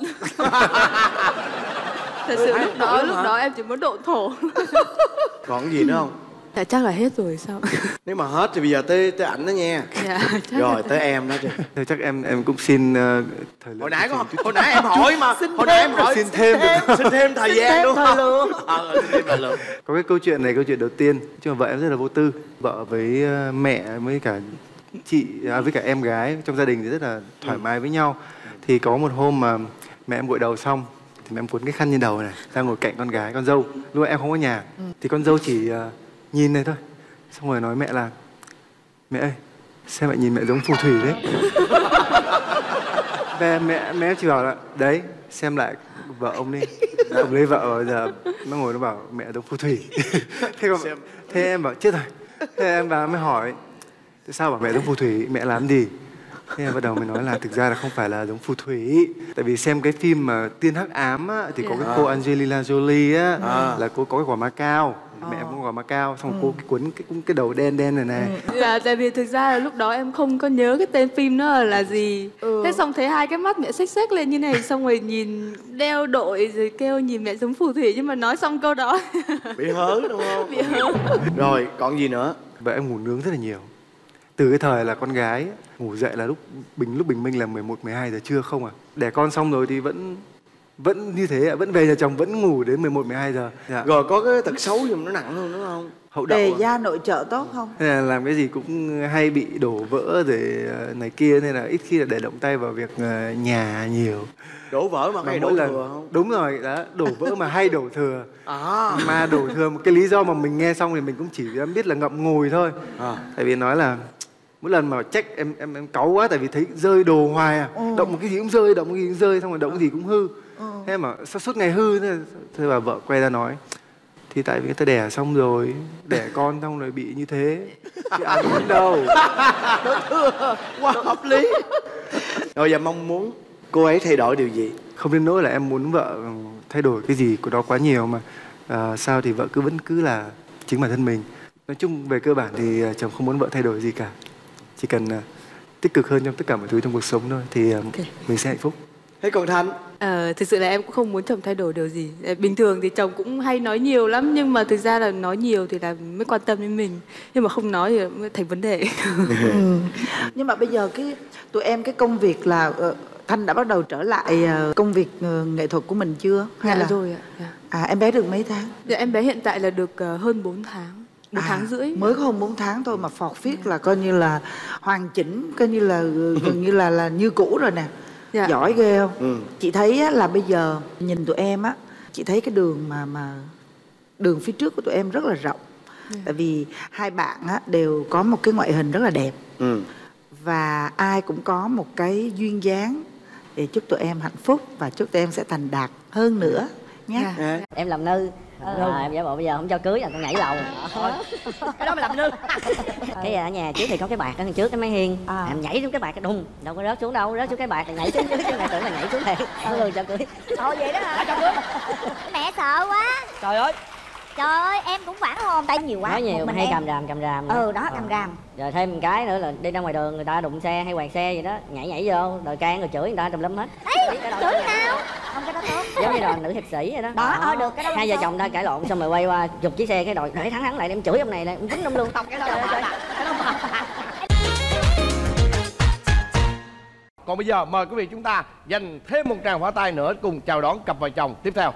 S9: Thật sự lúc đó lúc đó em chỉ muốn độ thổ.
S3: Còn cái gì nữa không?
S9: Dạ chắc là hết rồi sao?
S3: Nếu mà hết thì bây giờ tới tới ảnh đó nha.
S9: Dạ,
S3: rồi tới em đó chứ.
S11: Thôi chắc em em cũng xin uh, thời lượng.
S3: Hồi nãy có hồi nãy em hỏi mà. Xin hồi nãy em hỏi
S11: xin thêm
S3: thêm, xin thêm thời gian
S10: thêm
S3: đúng
S10: thời
S3: không?
S10: lượng.
S3: Ờ, xin thêm thời lượng.
S11: Có cái câu chuyện này, câu chuyện đầu tiên, chứ mà vợ em rất là vô tư. Vợ với uh, mẹ với cả chị à, với cả em gái trong gia đình thì rất là thoải mái với nhau. Thì có một hôm mà mẹ em gội đầu xong thì mẹ em cuốn cái khăn trên đầu này ra ngồi cạnh con gái, con dâu. Lúc em không có nhà thì con dâu chỉ uh, nhìn này thôi, xong rồi nói mẹ là mẹ ơi xem mẹ nhìn mẹ giống phù thủy đấy. Và mẹ mẹ chỉ bảo là đấy xem lại vợ ông đi. Ông lấy vợ rồi giờ nó ngồi nó bảo mẹ giống phù thủy. Thế, còn, thế em bảo chết rồi. Thế em vào mới hỏi tại sao bảo mẹ giống phù thủy, mẹ làm gì? Thế em bắt đầu mới nói là thực ra là không phải là giống phù thủy. Tại vì xem cái phim mà Tiên Hắc Ám á, thì có cái cô Angelina Jolie á, à. là cô có cái quả ma cao. Mẹ em cũng có quả ma cao, xong ừ. cô cái cuốn cái, cái đầu đen đen này này.
S9: Ừ. Dạ, tại vì thực ra là lúc đó em không có nhớ cái tên phim nó là gì. Ừ. Thế xong thấy hai cái mắt mẹ xếch xếch lên như này, xong rồi nhìn đeo đội rồi kêu nhìn mẹ giống phù thủy, nhưng mà nói xong câu đó
S3: bị hớ đúng không?
S9: Bị hớ.
S3: Rồi còn gì nữa?
S11: Và em ngủ nướng rất là nhiều. Từ cái thời là con gái ngủ dậy là lúc bình lúc bình minh là mười một mười hai giờ trưa không à. Đẻ con xong rồi thì vẫn vẫn như thế ạ, vẫn về nhà chồng vẫn ngủ đến mười một mười hai giờ. Dạ.
S3: Rồi có cái tật xấu gì mà nó nặng hơn đúng không?
S11: Hậu đậu.
S10: Đề gia nội trợ tốt không?
S11: Nên là làm cái gì cũng hay bị đổ vỡ rồi này kia, nên là ít khi là để động tay vào việc nhà nhiều.
S3: Đổ vỡ mà hay đổ
S11: lần,
S3: thừa không?
S11: Đúng rồi, đó, đổ vỡ mà hay đổ thừa.
S3: À.
S11: Mà đổ thừa một cái lý do mà mình nghe xong thì mình cũng chỉ biết là ngậm ngùi thôi. À. Tại vì nói là mỗi lần mà trách em em em cáu quá, tại vì thấy rơi đồ hoài à. Ừ. Động một cái gì cũng rơi, động một cái gì cũng rơi, xong rồi động cái gì cũng hư. Ừ. Thế mà sao suốt ngày hư thế? Thế bà vợ quay ra nói thì tại vì người ta đẻ xong rồi, đẻ con xong rồi bị như thế, chứ ai muốn đâu.
S3: Đổ thừa, quá hợp lý. Rồi giờ mong muốn cô ấy thay đổi điều gì?
S11: Không đến nỗi là em muốn vợ thay đổi cái gì của đó quá nhiều, mà à, sao thì vợ cứ vẫn cứ là chính bản thân mình. Nói chung về cơ bản thì chồng không muốn vợ thay đổi gì cả, chỉ cần uh, tích cực hơn trong tất cả mọi thứ trong cuộc sống thôi thì uh, okay. mình sẽ hạnh phúc.
S3: Thế còn Thanh?
S9: Ờ, thực sự là em cũng không muốn chồng thay đổi điều gì. Bình thường thì chồng cũng hay nói nhiều lắm, nhưng mà thực ra là nói nhiều thì là mới quan tâm đến mình, nhưng mà không nói thì mới thành vấn đề.
S10: Ừ. Nhưng mà bây giờ cái tụi em cái công việc là uh, Thanh đã bắt đầu trở lại uh, công việc uh, nghệ thuật của mình chưa? Hay
S9: Dạ
S10: là
S9: rồi ạ. Dạ.
S10: À em bé được mấy tháng?
S9: Dạ em bé hiện tại là được uh, hơn bốn tháng. Một
S10: à,
S9: tháng rưỡi.
S10: Mới có hơn bốn tháng thôi mà phọt phiết là coi như là hoàn chỉnh, coi như là gần như là là như cũ rồi nè. Dạ. Giỏi ghê không? Ừ. Chị thấy á, là bây giờ nhìn tụi em á, chị thấy cái đường mà mà đường phía trước của tụi em rất là rộng. Ừ. Tại vì hai bạn á, đều có một cái ngoại hình rất là đẹp. Ừ. Và ai cũng có một cái duyên dáng để chúc tụi em hạnh phúc và chúc tụi em sẽ thành đạt hơn nữa nhé.
S12: Dạ. Em làm nư. À, em giả bộ bây giờ không cho cưới là con nhảy lầu. Cái đó mà làm nư. Cái ở nhà trước thì có cái bạc ở đằng trước cái máy hiên. À. Em nhảy xuống cái bạc cái đùng, đâu có rớt xuống đâu, rớt xuống cái bạc là nhảy xuống dưới, chứ mẹ tưởng là nhảy xuống thiệt. Có người cho cưới.
S13: Ồ vậy đó hả? Cho cưới. Mẹ sợ quá.
S12: Trời ơi.
S13: Trời ơi em cũng hoảng hồn tại nhiều quá.
S12: Nói nhiều
S13: mình
S12: hay
S13: em...
S12: càm ràm càm ràm.
S13: Ừ đó càm ràm.
S12: Rồi thêm một cái nữa là đi ra ngoài đường người ta đụng xe hay quẹt xe gì đó, nhảy nhảy vô rồi can rồi chửi người ta tùm lum hết.
S13: Ê, chửi nào? Không cái đó tốt.
S12: Giống như là nữ hiệp sĩ vậy đó.
S13: Đó, ờ được cái đó.
S12: Hai vợ chồng ta cãi lộn xong rồi quay qua giục chiếc xe cái đội để thắng thắng lại em chửi ông này lại em quýnh ông luôn tông cái đó.
S14: Còn bây giờ mời quý vị chúng ta dành thêm một tràng pháo tay nữa cùng chào đón cặp vợ chồng tiếp theo.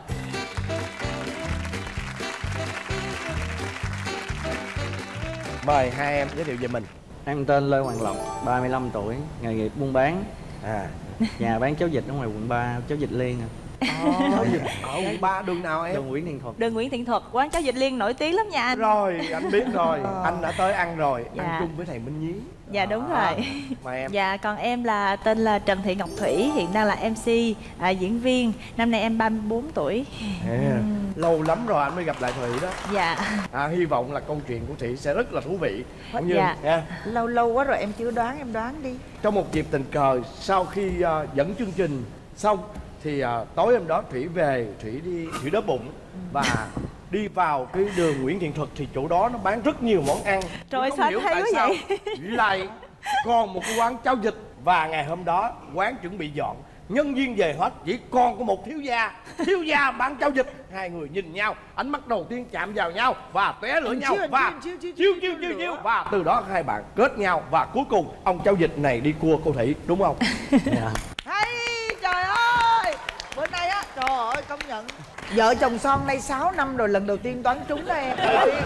S14: Mời hai em giới thiệu về mình.
S15: Em tên Lê Hoàng Lộc, ba mươi lăm tuổi, nghề nghiệp buôn bán. À, nhà bán cháo vịt ở ngoài quận ba, cháo vịt Liên.
S14: Cháo vịt ở quận ba đường nào em?
S15: Đường Nguyễn Thiện Thuật.
S5: Đường Nguyễn Thiện Thuật, quán cháo vịt Liên nổi tiếng lắm nha anh.
S14: Rồi, anh biết rồi. Anh đã tới ăn rồi,
S5: dạ.
S14: ăn chung với thầy Minh Nhí.
S5: Dạ đúng
S14: à,
S5: rồi.
S14: Mà em?
S5: Dạ còn em là tên là Trần Thị Ngọc Thủy, hiện đang là em xê, à, diễn viên. Năm nay em ba mươi bốn tuổi.
S14: À, lâu lắm rồi anh mới gặp lại Thủy đó.
S5: Dạ.
S14: À, hy vọng là câu chuyện của Thủy sẽ rất là thú vị. Cũng như,
S10: dạ.
S14: nha.
S10: Lâu lâu quá rồi em chưa đoán, em đoán đi.
S14: Trong một dịp tình cờ sau khi uh, dẫn chương trình xong thì uh, tối hôm đó Thủy về, Thủy đi Thủy đói bụng và đi vào cái đường Nguyễn Thiện Thuật thì chỗ đó nó bán rất nhiều món ăn.
S5: Trời sao hay quá vậy?
S14: Lại còn một cái quán cháo vịt và ngày hôm đó quán chuẩn bị dọn, nhân viên về hết, chỉ còn có một thiếu gia, thiếu gia bán cháo vịt. Hai người nhìn nhau, ánh mắt đầu tiên chạm vào nhau và tóe lửa nhau và chiêu chiêu chiêu chiêu và từ đó hai bạn kết nhau và cuối cùng ông cháo vịt này đi cua cô Thủy, đúng không?
S10: Yeah. Hay trời ơi, bữa nay á trời ơi công nhận vợ chồng son đây sáu năm rồi lần đầu tiên đoán trúng đó em.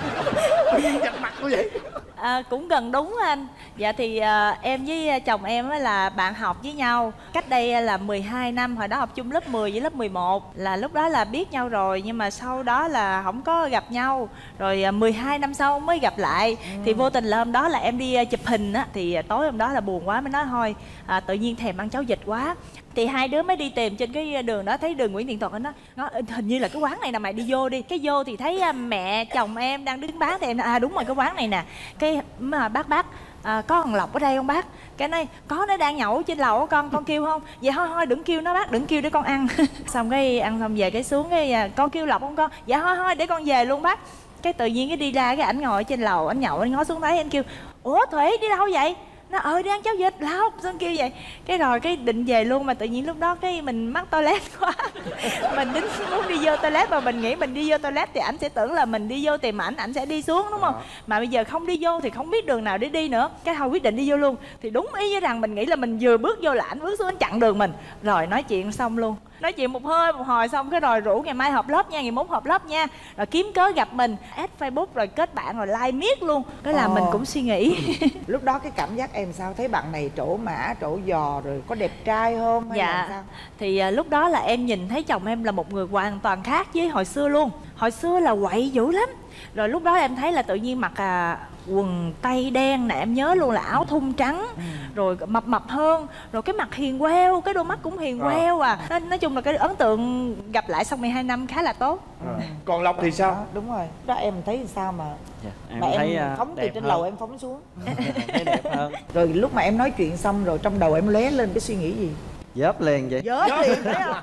S14: Giặt mặt như vậy.
S5: À, cũng gần đúng anh. Dạ thì à, em với chồng em là bạn học với nhau cách đây là mười hai năm. Hồi đó học chung lớp mười với lớp mười một. Là lúc đó là biết nhau rồi, nhưng mà sau đó là không có gặp nhau. Rồi à, mười hai năm sau mới gặp lại. ừ. Thì vô tình là hôm đó là em đi chụp hình á, thì tối hôm đó là buồn quá mới nói thôi à, tự nhiên thèm ăn cháo vịt quá. Thì hai đứa mới đi tìm trên cái đường đó, thấy đường Nguyễn Thiện Thuật, nó nói hình như là cái quán này nè, mày đi vô đi. Cái vô thì thấy mẹ chồng em đang đứng bán, thì em nói à đúng rồi cái quán này nè. Cái mà bác bác à, có thằng Lộc ở đây không bác? Cái này có, nó đang nhậu trên lầu con, con kêu không? Dạ thôi thôi đừng kêu nó bác, đừng kêu để con ăn. Xong cái ăn xong về cái xuống cái con kêu Lộc không con? Dạ thôi thôi để con về luôn bác. Cái tự nhiên cái đi ra cái ảnh ngồi trên lầu, ảnh nhậu, ảnh ngó xuống thấy anh kêu ủa Thủy đi đâu vậy? Nó ơi đi ăn cháo vịt là không, xong kêu vậy. Cái rồi cái định về luôn mà tự nhiên lúc đó cái mình mắc toilet quá. Mình tính muốn đi vô toilet mà mình nghĩ mình đi vô toilet thì ảnh sẽ tưởng là mình đi vô tìm ảnh, ảnh sẽ đi xuống đúng không? À. Mà bây giờ không đi vô thì không biết đường nào để đi nữa. Cái thôi quyết định đi vô luôn. Thì đúng ý với rằng mình nghĩ là mình vừa bước vô là ảnh bước xuống ảnh chặn đường mình. Rồi nói chuyện xong luôn. Nói chuyện một hơi một hồi xong cái rồi rủ ngày mai họp lớp nha, ngày mốt họp lớp nha. Rồi kiếm cớ gặp mình, add Facebook rồi kết bạn rồi like miết luôn. Cái là ờ. mình cũng suy nghĩ.
S10: Lúc đó cái cảm giác em sao? Thấy bạn này trổ mã, trổ giò rồi có đẹp trai không? Hay
S5: dạ
S10: là sao?
S5: Thì uh, lúc đó là em nhìn thấy chồng em là một người hoàn toàn khác với hồi xưa luôn. Hồi xưa là quậy dữ lắm. Rồi lúc đó em thấy là tự nhiên mặc à, quần tây đen nè, em nhớ luôn là áo thun trắng. ừ. Rồi mập mập hơn. Rồi cái mặt hiền queo, cái đôi mắt cũng hiền à. queo à. Nói, nói chung là cái ấn tượng gặp lại sau mười hai năm khá là tốt.
S14: à. Còn Lộc thì sao?
S10: À, đúng rồi. Đó em thấy sao mà
S15: dạ, em
S10: mà
S15: thấy
S10: em phóng từ trên
S15: hơn.
S10: lầu em phóng xuống.
S15: Thấy đẹp hơn.
S10: Rồi lúc mà em nói chuyện xong rồi trong đầu em lóe lên cái suy nghĩ gì?
S15: Dớp liền vậy.
S10: Dớp liền thấy không?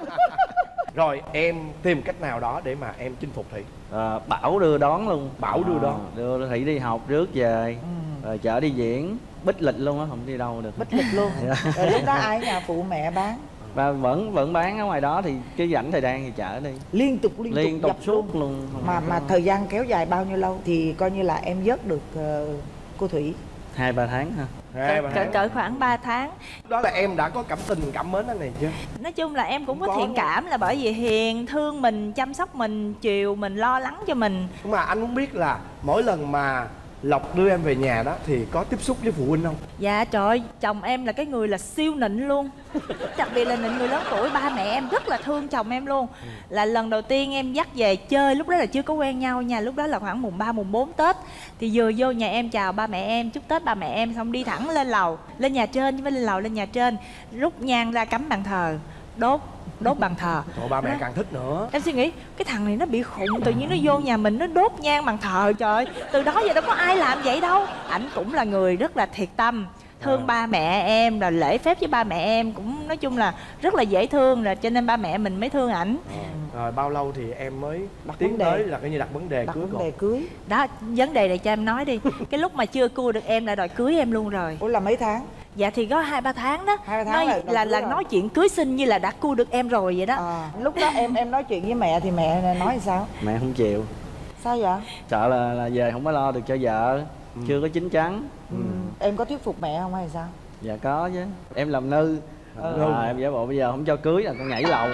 S14: Rồi em tìm cách nào đó để mà em chinh phục Thủy?
S15: À, Bảo đưa đón luôn.
S14: Bảo đưa đón.
S15: À, đưa Thủy đi học rước về. ừ. Rồi chở đi diễn. Bích lịch luôn á, không đi đâu được.
S10: Bích lịch luôn.
S15: Dạ.
S10: Rồi lúc đó ai nhà phụ mẹ bán?
S15: và vẫn vẫn bán ở ngoài đó thì cái rảnh thời gian thì chở đi
S10: liên tục liên,
S15: liên
S10: tục
S15: tục
S10: dập
S15: suốt luôn, luôn.
S10: mà mà thời gian kéo dài bao nhiêu lâu thì coi như là em vớt được uh, cô Thủy?
S15: Hai ba tháng ha.
S14: Hai ba
S5: cỡ,
S14: tháng.
S5: cỡ khoảng ba tháng.
S14: Đó là em đã có cảm tình cảm mến anh này chưa?
S5: Nói chung là em cũng có,
S14: Cũng có
S5: thiện
S14: nha.
S5: cảm, là bởi vì hiền, thương mình, chăm sóc mình, chiều mình, lo lắng cho mình.
S14: Nhưng mà anh muốn biết là mỗi lần mà Lộc đưa em về nhà đó thì có tiếp xúc với phụ huynh không?
S5: Dạ trời ơi, chồng em là cái người là siêu nịnh luôn. Đặc biệt là nịnh người lớn tuổi, ba mẹ em rất là thương chồng em luôn. Là lần đầu tiên em dắt về chơi, lúc đó là chưa có quen nhau nha. Lúc đó là khoảng mùng ba, mùng bốn Tết. Thì vừa vô nhà em chào ba mẹ em, chúc Tết ba mẹ em, xong đi thẳng lên lầu. Lên nhà trên chứ phải lên lầu, lên nhà trên. Rút nhang ra cắm bàn thờ, đốt đốt bàn thờ.
S14: Trời, ba mẹ càng thích nữa.
S5: Em suy nghĩ cái thằng này nó bị khùng, tự nhiên nó vô nhà mình nó đốt nhang bàn thờ. Trời ơi, từ đó giờ đâu có ai làm vậy đâu. Ảnh cũng là người rất là thiệt tâm, thương à. ba mẹ em, rồi lễ phép với ba mẹ em cũng nói chung là rất là dễ thương, rồi cho nên ba mẹ mình mới thương ảnh.
S14: À. Rồi bao lâu thì em mới
S10: đặt
S14: tiến tới là coi như đặt vấn đề
S10: đặt
S14: cưới
S10: vấn
S14: con?
S10: đề cưới
S5: đó, vấn đề này cho em nói đi. Cái lúc mà chưa cua được em là đòi cưới em luôn rồi.
S10: Ủa là mấy tháng?
S5: Dạ thì có hai ba tháng đó.
S10: Hai ba tháng
S5: nói,
S10: là
S5: là là nói chuyện cưới xin như là đã cua được em rồi vậy đó.
S10: À, lúc đó em em nói chuyện với mẹ thì mẹ nói sao?
S15: Mẹ không chịu.
S10: Sao vậy?
S15: Sợ là là về không có lo được cho vợ, ừ. chưa có chín chắn.
S10: Ừ. Em có thuyết phục mẹ không hay sao?
S15: Dạ có chứ. Em làm nư. Ừ. À, em giả bộ bây giờ không cho cưới là con nhảy lầu.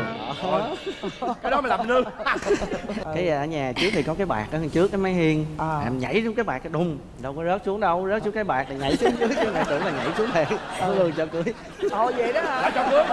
S14: Cái đó mày làm nư.
S15: Cái ở nhà trước thì có cái bạc ở đằng trước cái máy hiên. À. Em nhảy xuống cái bạc cái đùng, đâu có rớt xuống đâu, rớt xuống cái bạc thì nhảy xuống dưới chứ mẹ tưởng là nhảy xuống thiệt. Không luôn cho cưới.
S10: Ồ vậy đó hả?
S14: Đã cho cưới.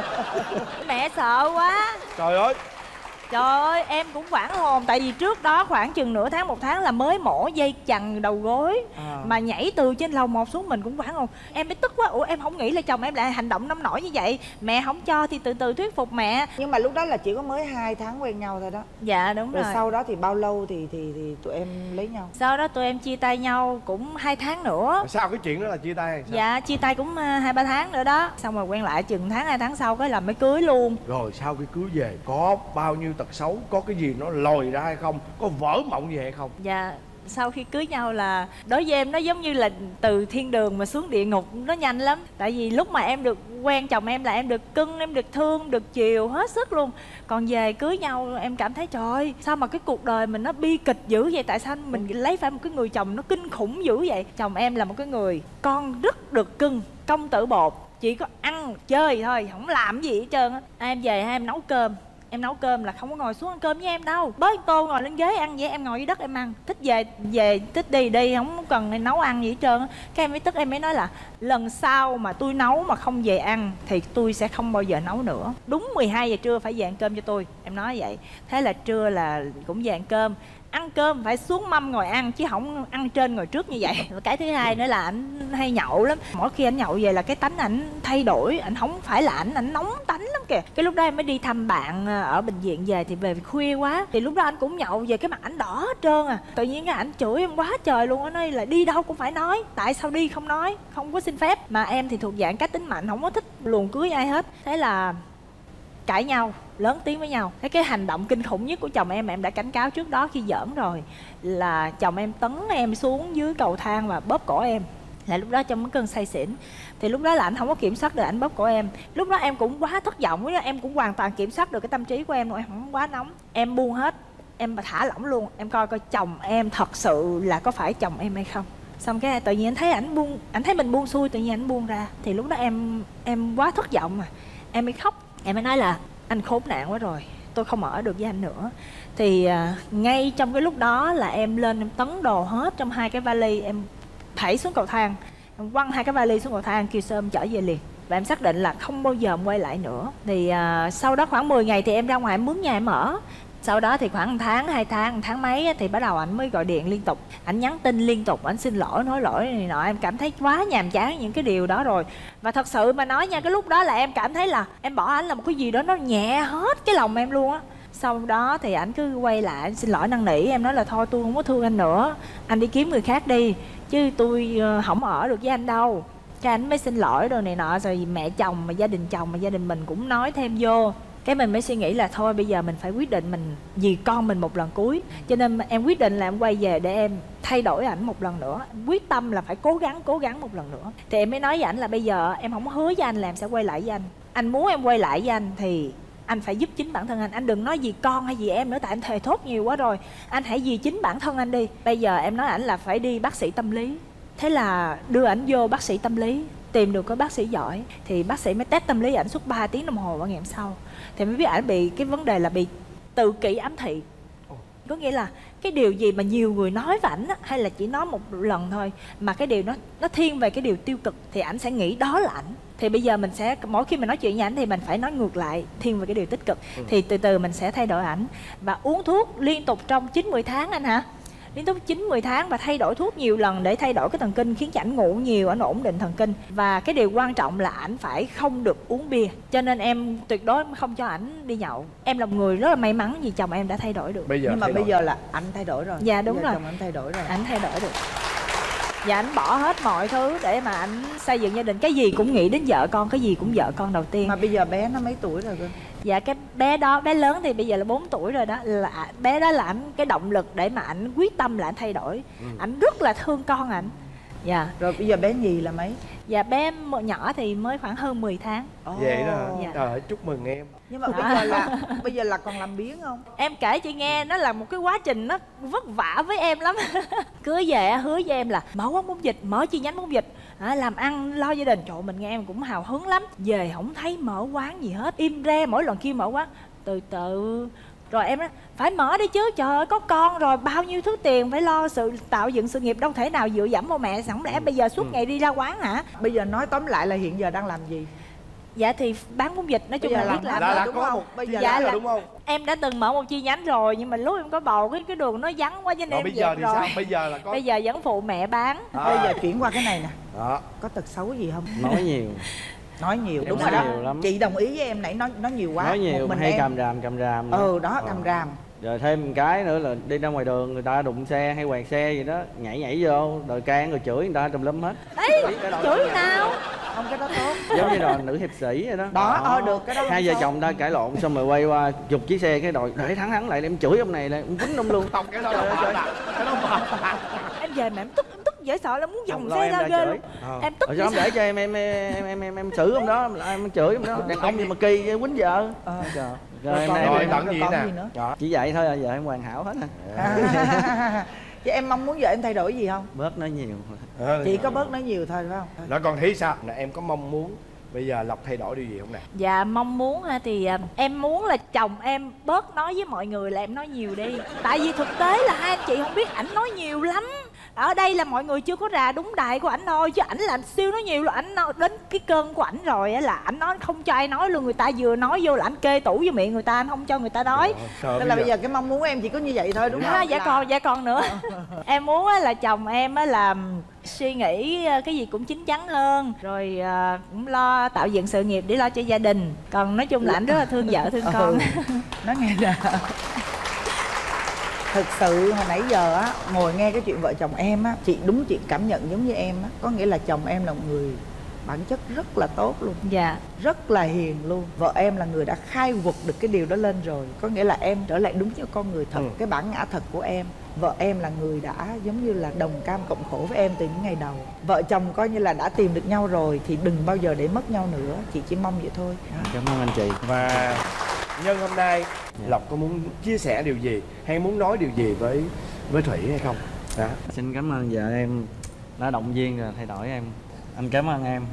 S5: Mẹ sợ quá.
S14: Trời ơi.
S5: Trời ơi, em cũng hoảng hồn. Tại vì trước đó khoảng chừng nửa tháng, một tháng là mới mổ dây chằng đầu gối à. Mà nhảy từ trên lầu một xuống mình cũng hoảng hồn. Em mới tức quá, ủa em không nghĩ là chồng em lại hành động nông nổi như vậy. Mẹ không cho thì từ từ thuyết phục mẹ.
S10: Nhưng mà lúc đó là chỉ có mới hai tháng quen nhau thôi đó.
S5: Dạ đúng rồi.
S10: Rồi sau đó thì bao lâu thì thì thì tụi em lấy nhau?
S5: Sau đó tụi em chia tay nhau cũng hai tháng nữa.
S14: Sao cái chuyện đó là chia tay sao?
S5: Dạ chia tay cũng hai ba tháng nữa đó. Xong rồi quen lại chừng tháng hai tháng sau cái là mới cưới luôn.
S14: Rồi sau khi cưới về có bao nhiêu tật xấu, có cái gì nó lòi ra hay không, có vỡ mộng gì hay không?
S5: Dạ sau khi cưới nhau là đối với em nó giống như là từ thiên đường mà xuống địa ngục, nó nhanh lắm. Tại vì lúc mà em được quen chồng em là em được cưng, em được thương, được chiều hết sức luôn. Còn về cưới nhau em cảm thấy trời ơi, sao mà cái cuộc đời mình nó bi kịch dữ vậy? Tại sao mình lấy phải một cái người chồng nó kinh khủng dữ vậy? Chồng em là một cái người con rất được cưng, công tử bột, chỉ có ăn chơi thôi, không làm gì hết trơn á. Em về em nấu cơm, em nấu cơm là không có ngồi xuống ăn cơm với em đâu, bới tô ngồi lên ghế ăn vậy, em ngồi dưới đất em ăn. Thích về về thích đi đi, không cần nấu ăn gì hết trơn. Cái em mới tức, em mới nói là lần sau mà tôi nấu mà không về ăn thì tôi sẽ không bao giờ nấu nữa. Đúng mười hai giờ trưa phải về ăn cơm cho tôi, em nói vậy. Thế là trưa là cũng về ăn cơm. Ăn cơm phải xuống mâm ngồi ăn chứ không ăn trên ngồi trước như vậy. Cái thứ hai nữa là ảnh hay nhậu lắm. Mỗi khi ảnh nhậu về là cái tánh ảnh thay đổi, ảnh không phải là ảnh ảnh nóng tánh lắm kìa. Cái lúc đó em mới đi thăm bạn ở bệnh viện về thì về khuya quá, thì lúc đó anh cũng nhậu về, cái mặt ảnh đỏ hết trơn à. Tự nhiên cái ảnh chửi em quá trời luôn. Anh nói là đi đâu cũng phải nói, tại sao đi không nói, không có xin phép. Mà em thì thuộc dạng cá tính mạnh, không có thích luồn cưới ai hết. Thế là cãi nhau, lớn tiếng với nhau. Thế cái hành động kinh khủng nhất của chồng em, em đã cảnh cáo trước đó khi giỡn rồi, là chồng em tấn em xuống dưới cầu thang và bóp cổ em. Là lúc đó trong cái cơn say xỉn, thì lúc đó là anh không có kiểm soát được, anh bóp cổ em. Lúc đó em cũng quá thất vọng, em cũng hoàn toàn kiểm soát được cái tâm trí của em rồi, em không quá nóng, em buông hết, em thả lỏng luôn. Em coi coi chồng em thật sự là có phải chồng em hay không. Xong cái tự nhiên anh thấy ảnh buông, ảnh thấy mình buông xuôi, tự nhiên ảnh buông ra. Thì lúc đó em em quá thất vọng mà, em mới khóc. Em mới nói là anh khốn nạn quá rồi, tôi không ở được với anh nữa. Thì à, ngay trong cái lúc đó là em lên em tấn đồ hết trong hai cái vali, em thảy xuống cầu thang, em quăng hai cái vali xuống cầu thang, kêu sơm chở về liền. Và em xác định là không bao giờ em quay lại nữa. Thì à, sau đó khoảng mười ngày thì em ra ngoài em mướn nhà em ở. Sau đó thì khoảng một tháng, hai tháng, một tháng mấy thì bắt đầu anh mới gọi điện liên tục, anh nhắn tin liên tục, anh xin lỗi, nói lỗi này nọ. Em cảm thấy quá nhàm chán những cái điều đó rồi. Và thật sự mà nói nha, cái lúc đó là em cảm thấy là em bỏ anh là một cái gì đó nó nhẹ hết cái lòng em luôn á. Sau đó thì anh cứ quay lại, anh xin lỗi năn nỉ. Em nói là thôi tôi không có thương anh nữa, anh đi kiếm người khác đi, chứ tôi không ở được với anh đâu. Cái anh mới xin lỗi rồi này nọ. Rồi mẹ chồng mà gia đình chồng mà gia đình mình cũng nói thêm vô.
S16: Cái mình mới suy nghĩ là thôi bây giờ mình phải quyết định mình vì con mình một lần cuối. Cho nên em quyết định là em quay về để em thay đổi ảnh một lần nữa. Quyết tâm là phải cố gắng, cố gắng một lần nữa. Thì em mới nói với ảnh là bây giờ em không hứa với anh là em sẽ quay lại với anh. Anh muốn em quay lại với anh thì anh phải giúp chính bản thân anh. Anh đừng nói gì con hay gì em nữa, tại anh thề thốt nhiều quá rồi. Anh hãy vì chính bản thân anh đi. Bây giờ em nói ảnh là phải đi bác sĩ tâm lý. Thế là đưa ảnh vô bác sĩ tâm lý, tìm được có bác sĩ giỏi thì bác sĩ mới test tâm lý ảnh suốt ba tiếng đồng hồ vào ngày hôm sau. Thì mới biết ảnh bị cái vấn đề là bị tự kỷ ám thị. Có nghĩa là cái điều gì mà nhiều người nói với ảnh á, hay là chỉ nói một lần thôi mà cái điều nó nó thiên về cái điều tiêu cực thì ảnh sẽ nghĩ đó là ảnh. Thì bây giờ mình sẽ mỗi khi mình nói chuyện với ảnh thì mình phải nói ngược lại, thiên về cái điều tích cực. Ừ. Thì từ từ mình sẽ thay đổi ảnh và uống thuốc liên tục trong chín mười tháng anh hả? Liên tục chín mười tháng và thay đổi thuốc nhiều lần để thay đổi cái thần kinh, khiến cho ảnh ngủ nhiều, ảnh ổn định thần kinh. Và cái điều quan trọng là ảnh phải không được uống bia. Cho nên em tuyệt đối không cho ảnh đi nhậu. Em là một người rất là may mắn vì chồng em đã thay đổi được.
S10: Bây giờ nhưng mà bây đổi. giờ là anh thay đổi rồi.
S16: Dạ đúng
S10: bây giờ
S16: rồi.
S10: chồng anh thay đổi rồi.
S16: Ảnh thay đổi được. Và ảnh bỏ hết mọi thứ để mà ảnh xây dựng gia đình. Cái gì cũng nghĩ đến vợ con, cái gì cũng vợ con đầu tiên.
S10: Mà bây giờ bé nó mấy tuổi rồi cơ?
S16: Dạ cái bé đó, bé lớn thì bây giờ là bốn tuổi rồi đó. Là bé đó là ảnh cái động lực để mà ảnh quyết tâm là ảnh thay đổi. Ừ. Ảnh rất là thương con ảnh. Dạ.
S10: Rồi bây giờ bé nhì là mấy?
S16: Dạ bé nhỏ thì mới khoảng hơn mười tháng.
S14: Oh. Vậy đó hả? Dạ. Trời ơi, chúc mừng em.
S10: Nhưng mà bây giờ là bây giờ là còn làm biếng không?
S16: Em kể chị nghe, nó là một cái quá trình nó vất vả với em lắm. Cưới về hứa với em là mở quán bún vịt, mở chi nhánh bún vịt, à, làm ăn lo gia đình. Trời ơi, mình nghe em cũng hào hứng lắm. Về không thấy mở quán gì hết, im re, mỗi lần kêu mở quán từ từ. Rồi em nói phải mở đi chứ, trời ơi có con rồi bao nhiêu thứ tiền phải lo sự tạo dựng sự nghiệp, đâu thể nào dựa dẫm vào mẹ. Không lẽ bây giờ suốt ừ. ngày đi ra quán hả?
S10: Bây giờ nói tóm lại là hiện giờ đang làm gì?
S16: Dạ thì bán bún vịt, nói chung là biết làm
S14: là, là
S16: đúng
S14: có
S16: không?
S14: Một, bây giờ
S16: dạ
S14: là
S16: là
S14: đúng không?
S16: Em đã từng mở một chi nhánh rồi, nhưng mà lúc em có bầu cái cái đường nó vắng quá cho nên
S14: rồi,
S16: em
S14: bây giờ thì
S16: rồi.
S14: sao? Bây giờ là có
S16: Bây giờ vẫn phụ mẹ bán.
S10: À. Bây giờ chuyển qua cái này nè.
S14: Đó.
S10: Có tật xấu gì không?
S15: Nói nhiều.
S10: Nói nhiều,
S15: em
S10: đúng
S15: nói
S10: rồi đó.
S15: nhiều lắm.
S10: Chị đồng ý với em nãy, nói nói nhiều quá.
S15: Nói nhiều,
S10: một mình
S15: hay
S10: em
S15: cầm ràm cầm ràm.
S10: Ừ đó, cầm ràm.
S15: Rồi thêm một cái nữa là đi ra ngoài đường người ta đụng xe hay quẹt xe gì đó, nhảy nhảy vô rồi can rồi chửi người ta tùm lum hết.
S16: Đấy, chửi nào?
S10: Không, cái đó tốt.
S15: Giống như là nữ hiệp sĩ vậy đó.
S10: Đó, ờ được, cái đó
S15: hai vợ chồng ta cãi lộn xong rồi quay qua giục chiếc xe cái đòi để thắng hắn lại em chửi ông này là em quýnh ông luôn.
S14: Không, cái đó là cái đó mà
S16: em về mà em tức em tức dễ sợ là muốn dòng xe ra
S15: em
S16: ghê luôn.
S15: À.
S16: Em tức.
S15: Rồi sao không để cho em em em em em, em xử ông đó, em chửi ông đó. Đàn ông gì mà kỳ quýnh vợ.
S10: Ờ
S15: trời.
S10: Rồi,
S14: rồi,
S10: em,
S14: rồi
S10: em,
S14: tận
S10: rồi
S14: gì
S10: còn
S14: nè
S10: gì nữa?
S15: Chỉ vậy thôi, giờ em hoàn hảo hết nè.
S10: À. Chứ em mong muốn vợ em thay đổi gì không?
S15: Bớt nói nhiều.
S10: À, chỉ có bớt nói nhiều thôi phải không?
S14: Nó còn thấy sao? Là em có mong muốn bây giờ Lộc thay đổi điều gì không nè?
S16: Dạ mong muốn thì em muốn là chồng em bớt nói với mọi người là em nói nhiều đi. Tại vì thực tế là hai anh chị không biết ảnh nói nhiều lắm. Ở đây là mọi người chưa có ra đúng đài của ảnh thôi, chứ ảnh là siêu nói nhiều, là ảnh đến cái cơn của ảnh rồi á là ảnh nói không cho ai nói luôn. Người ta vừa nói vô là ảnh kê tủ vô miệng người ta, anh không cho người ta nói.
S10: Nên là bây giờ cái mong muốn của em chỉ có như vậy thôi đúng không?
S16: À, dạ còn dạ còn nữa. Em muốn là chồng em là suy nghĩ cái gì cũng chín chắn hơn, rồi cũng lo tạo dựng sự nghiệp để lo cho gia đình. Còn nói chung là ảnh rất là thương vợ thương con.
S10: Nói nghe nè, thực sự hồi nãy giờ á ngồi nghe cái chuyện vợ chồng em á, chị đúng chị cảm nhận giống như em á, có nghĩa là chồng em là một người bản chất rất là tốt luôn.
S16: Dạ.
S10: Rất là hiền luôn. Vợ em là người đã khai quật được cái điều đó lên rồi, có nghĩa là em trở lại đúng như con người thật. Ừ. Cái bản ngã thật của em. Vợ em là người đã giống như là đồng cam cộng khổ với em từ những ngày đầu. Vợ chồng coi như là đã tìm được nhau rồi thì đừng bao giờ để mất nhau nữa. Chị chỉ mong vậy thôi.
S15: Cảm ơn anh chị.
S14: Và nhân hôm nay Lộc có muốn chia sẻ điều gì hay muốn nói điều gì với với Thủy hay không? Đó.
S15: Xin cảm ơn vợ em đã động viên rồi thay đổi em. Anh cảm ơn em.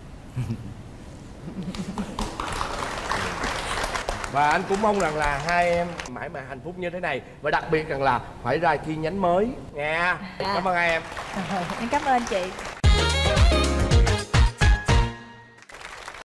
S14: Và anh cũng mong rằng là hai em mãi mãi hạnh phúc như thế này. Và đặc biệt rằng là phải ra chi nhánh mới nha. Dạ. Cảm ơn hai em.
S16: Em cảm ơn chị.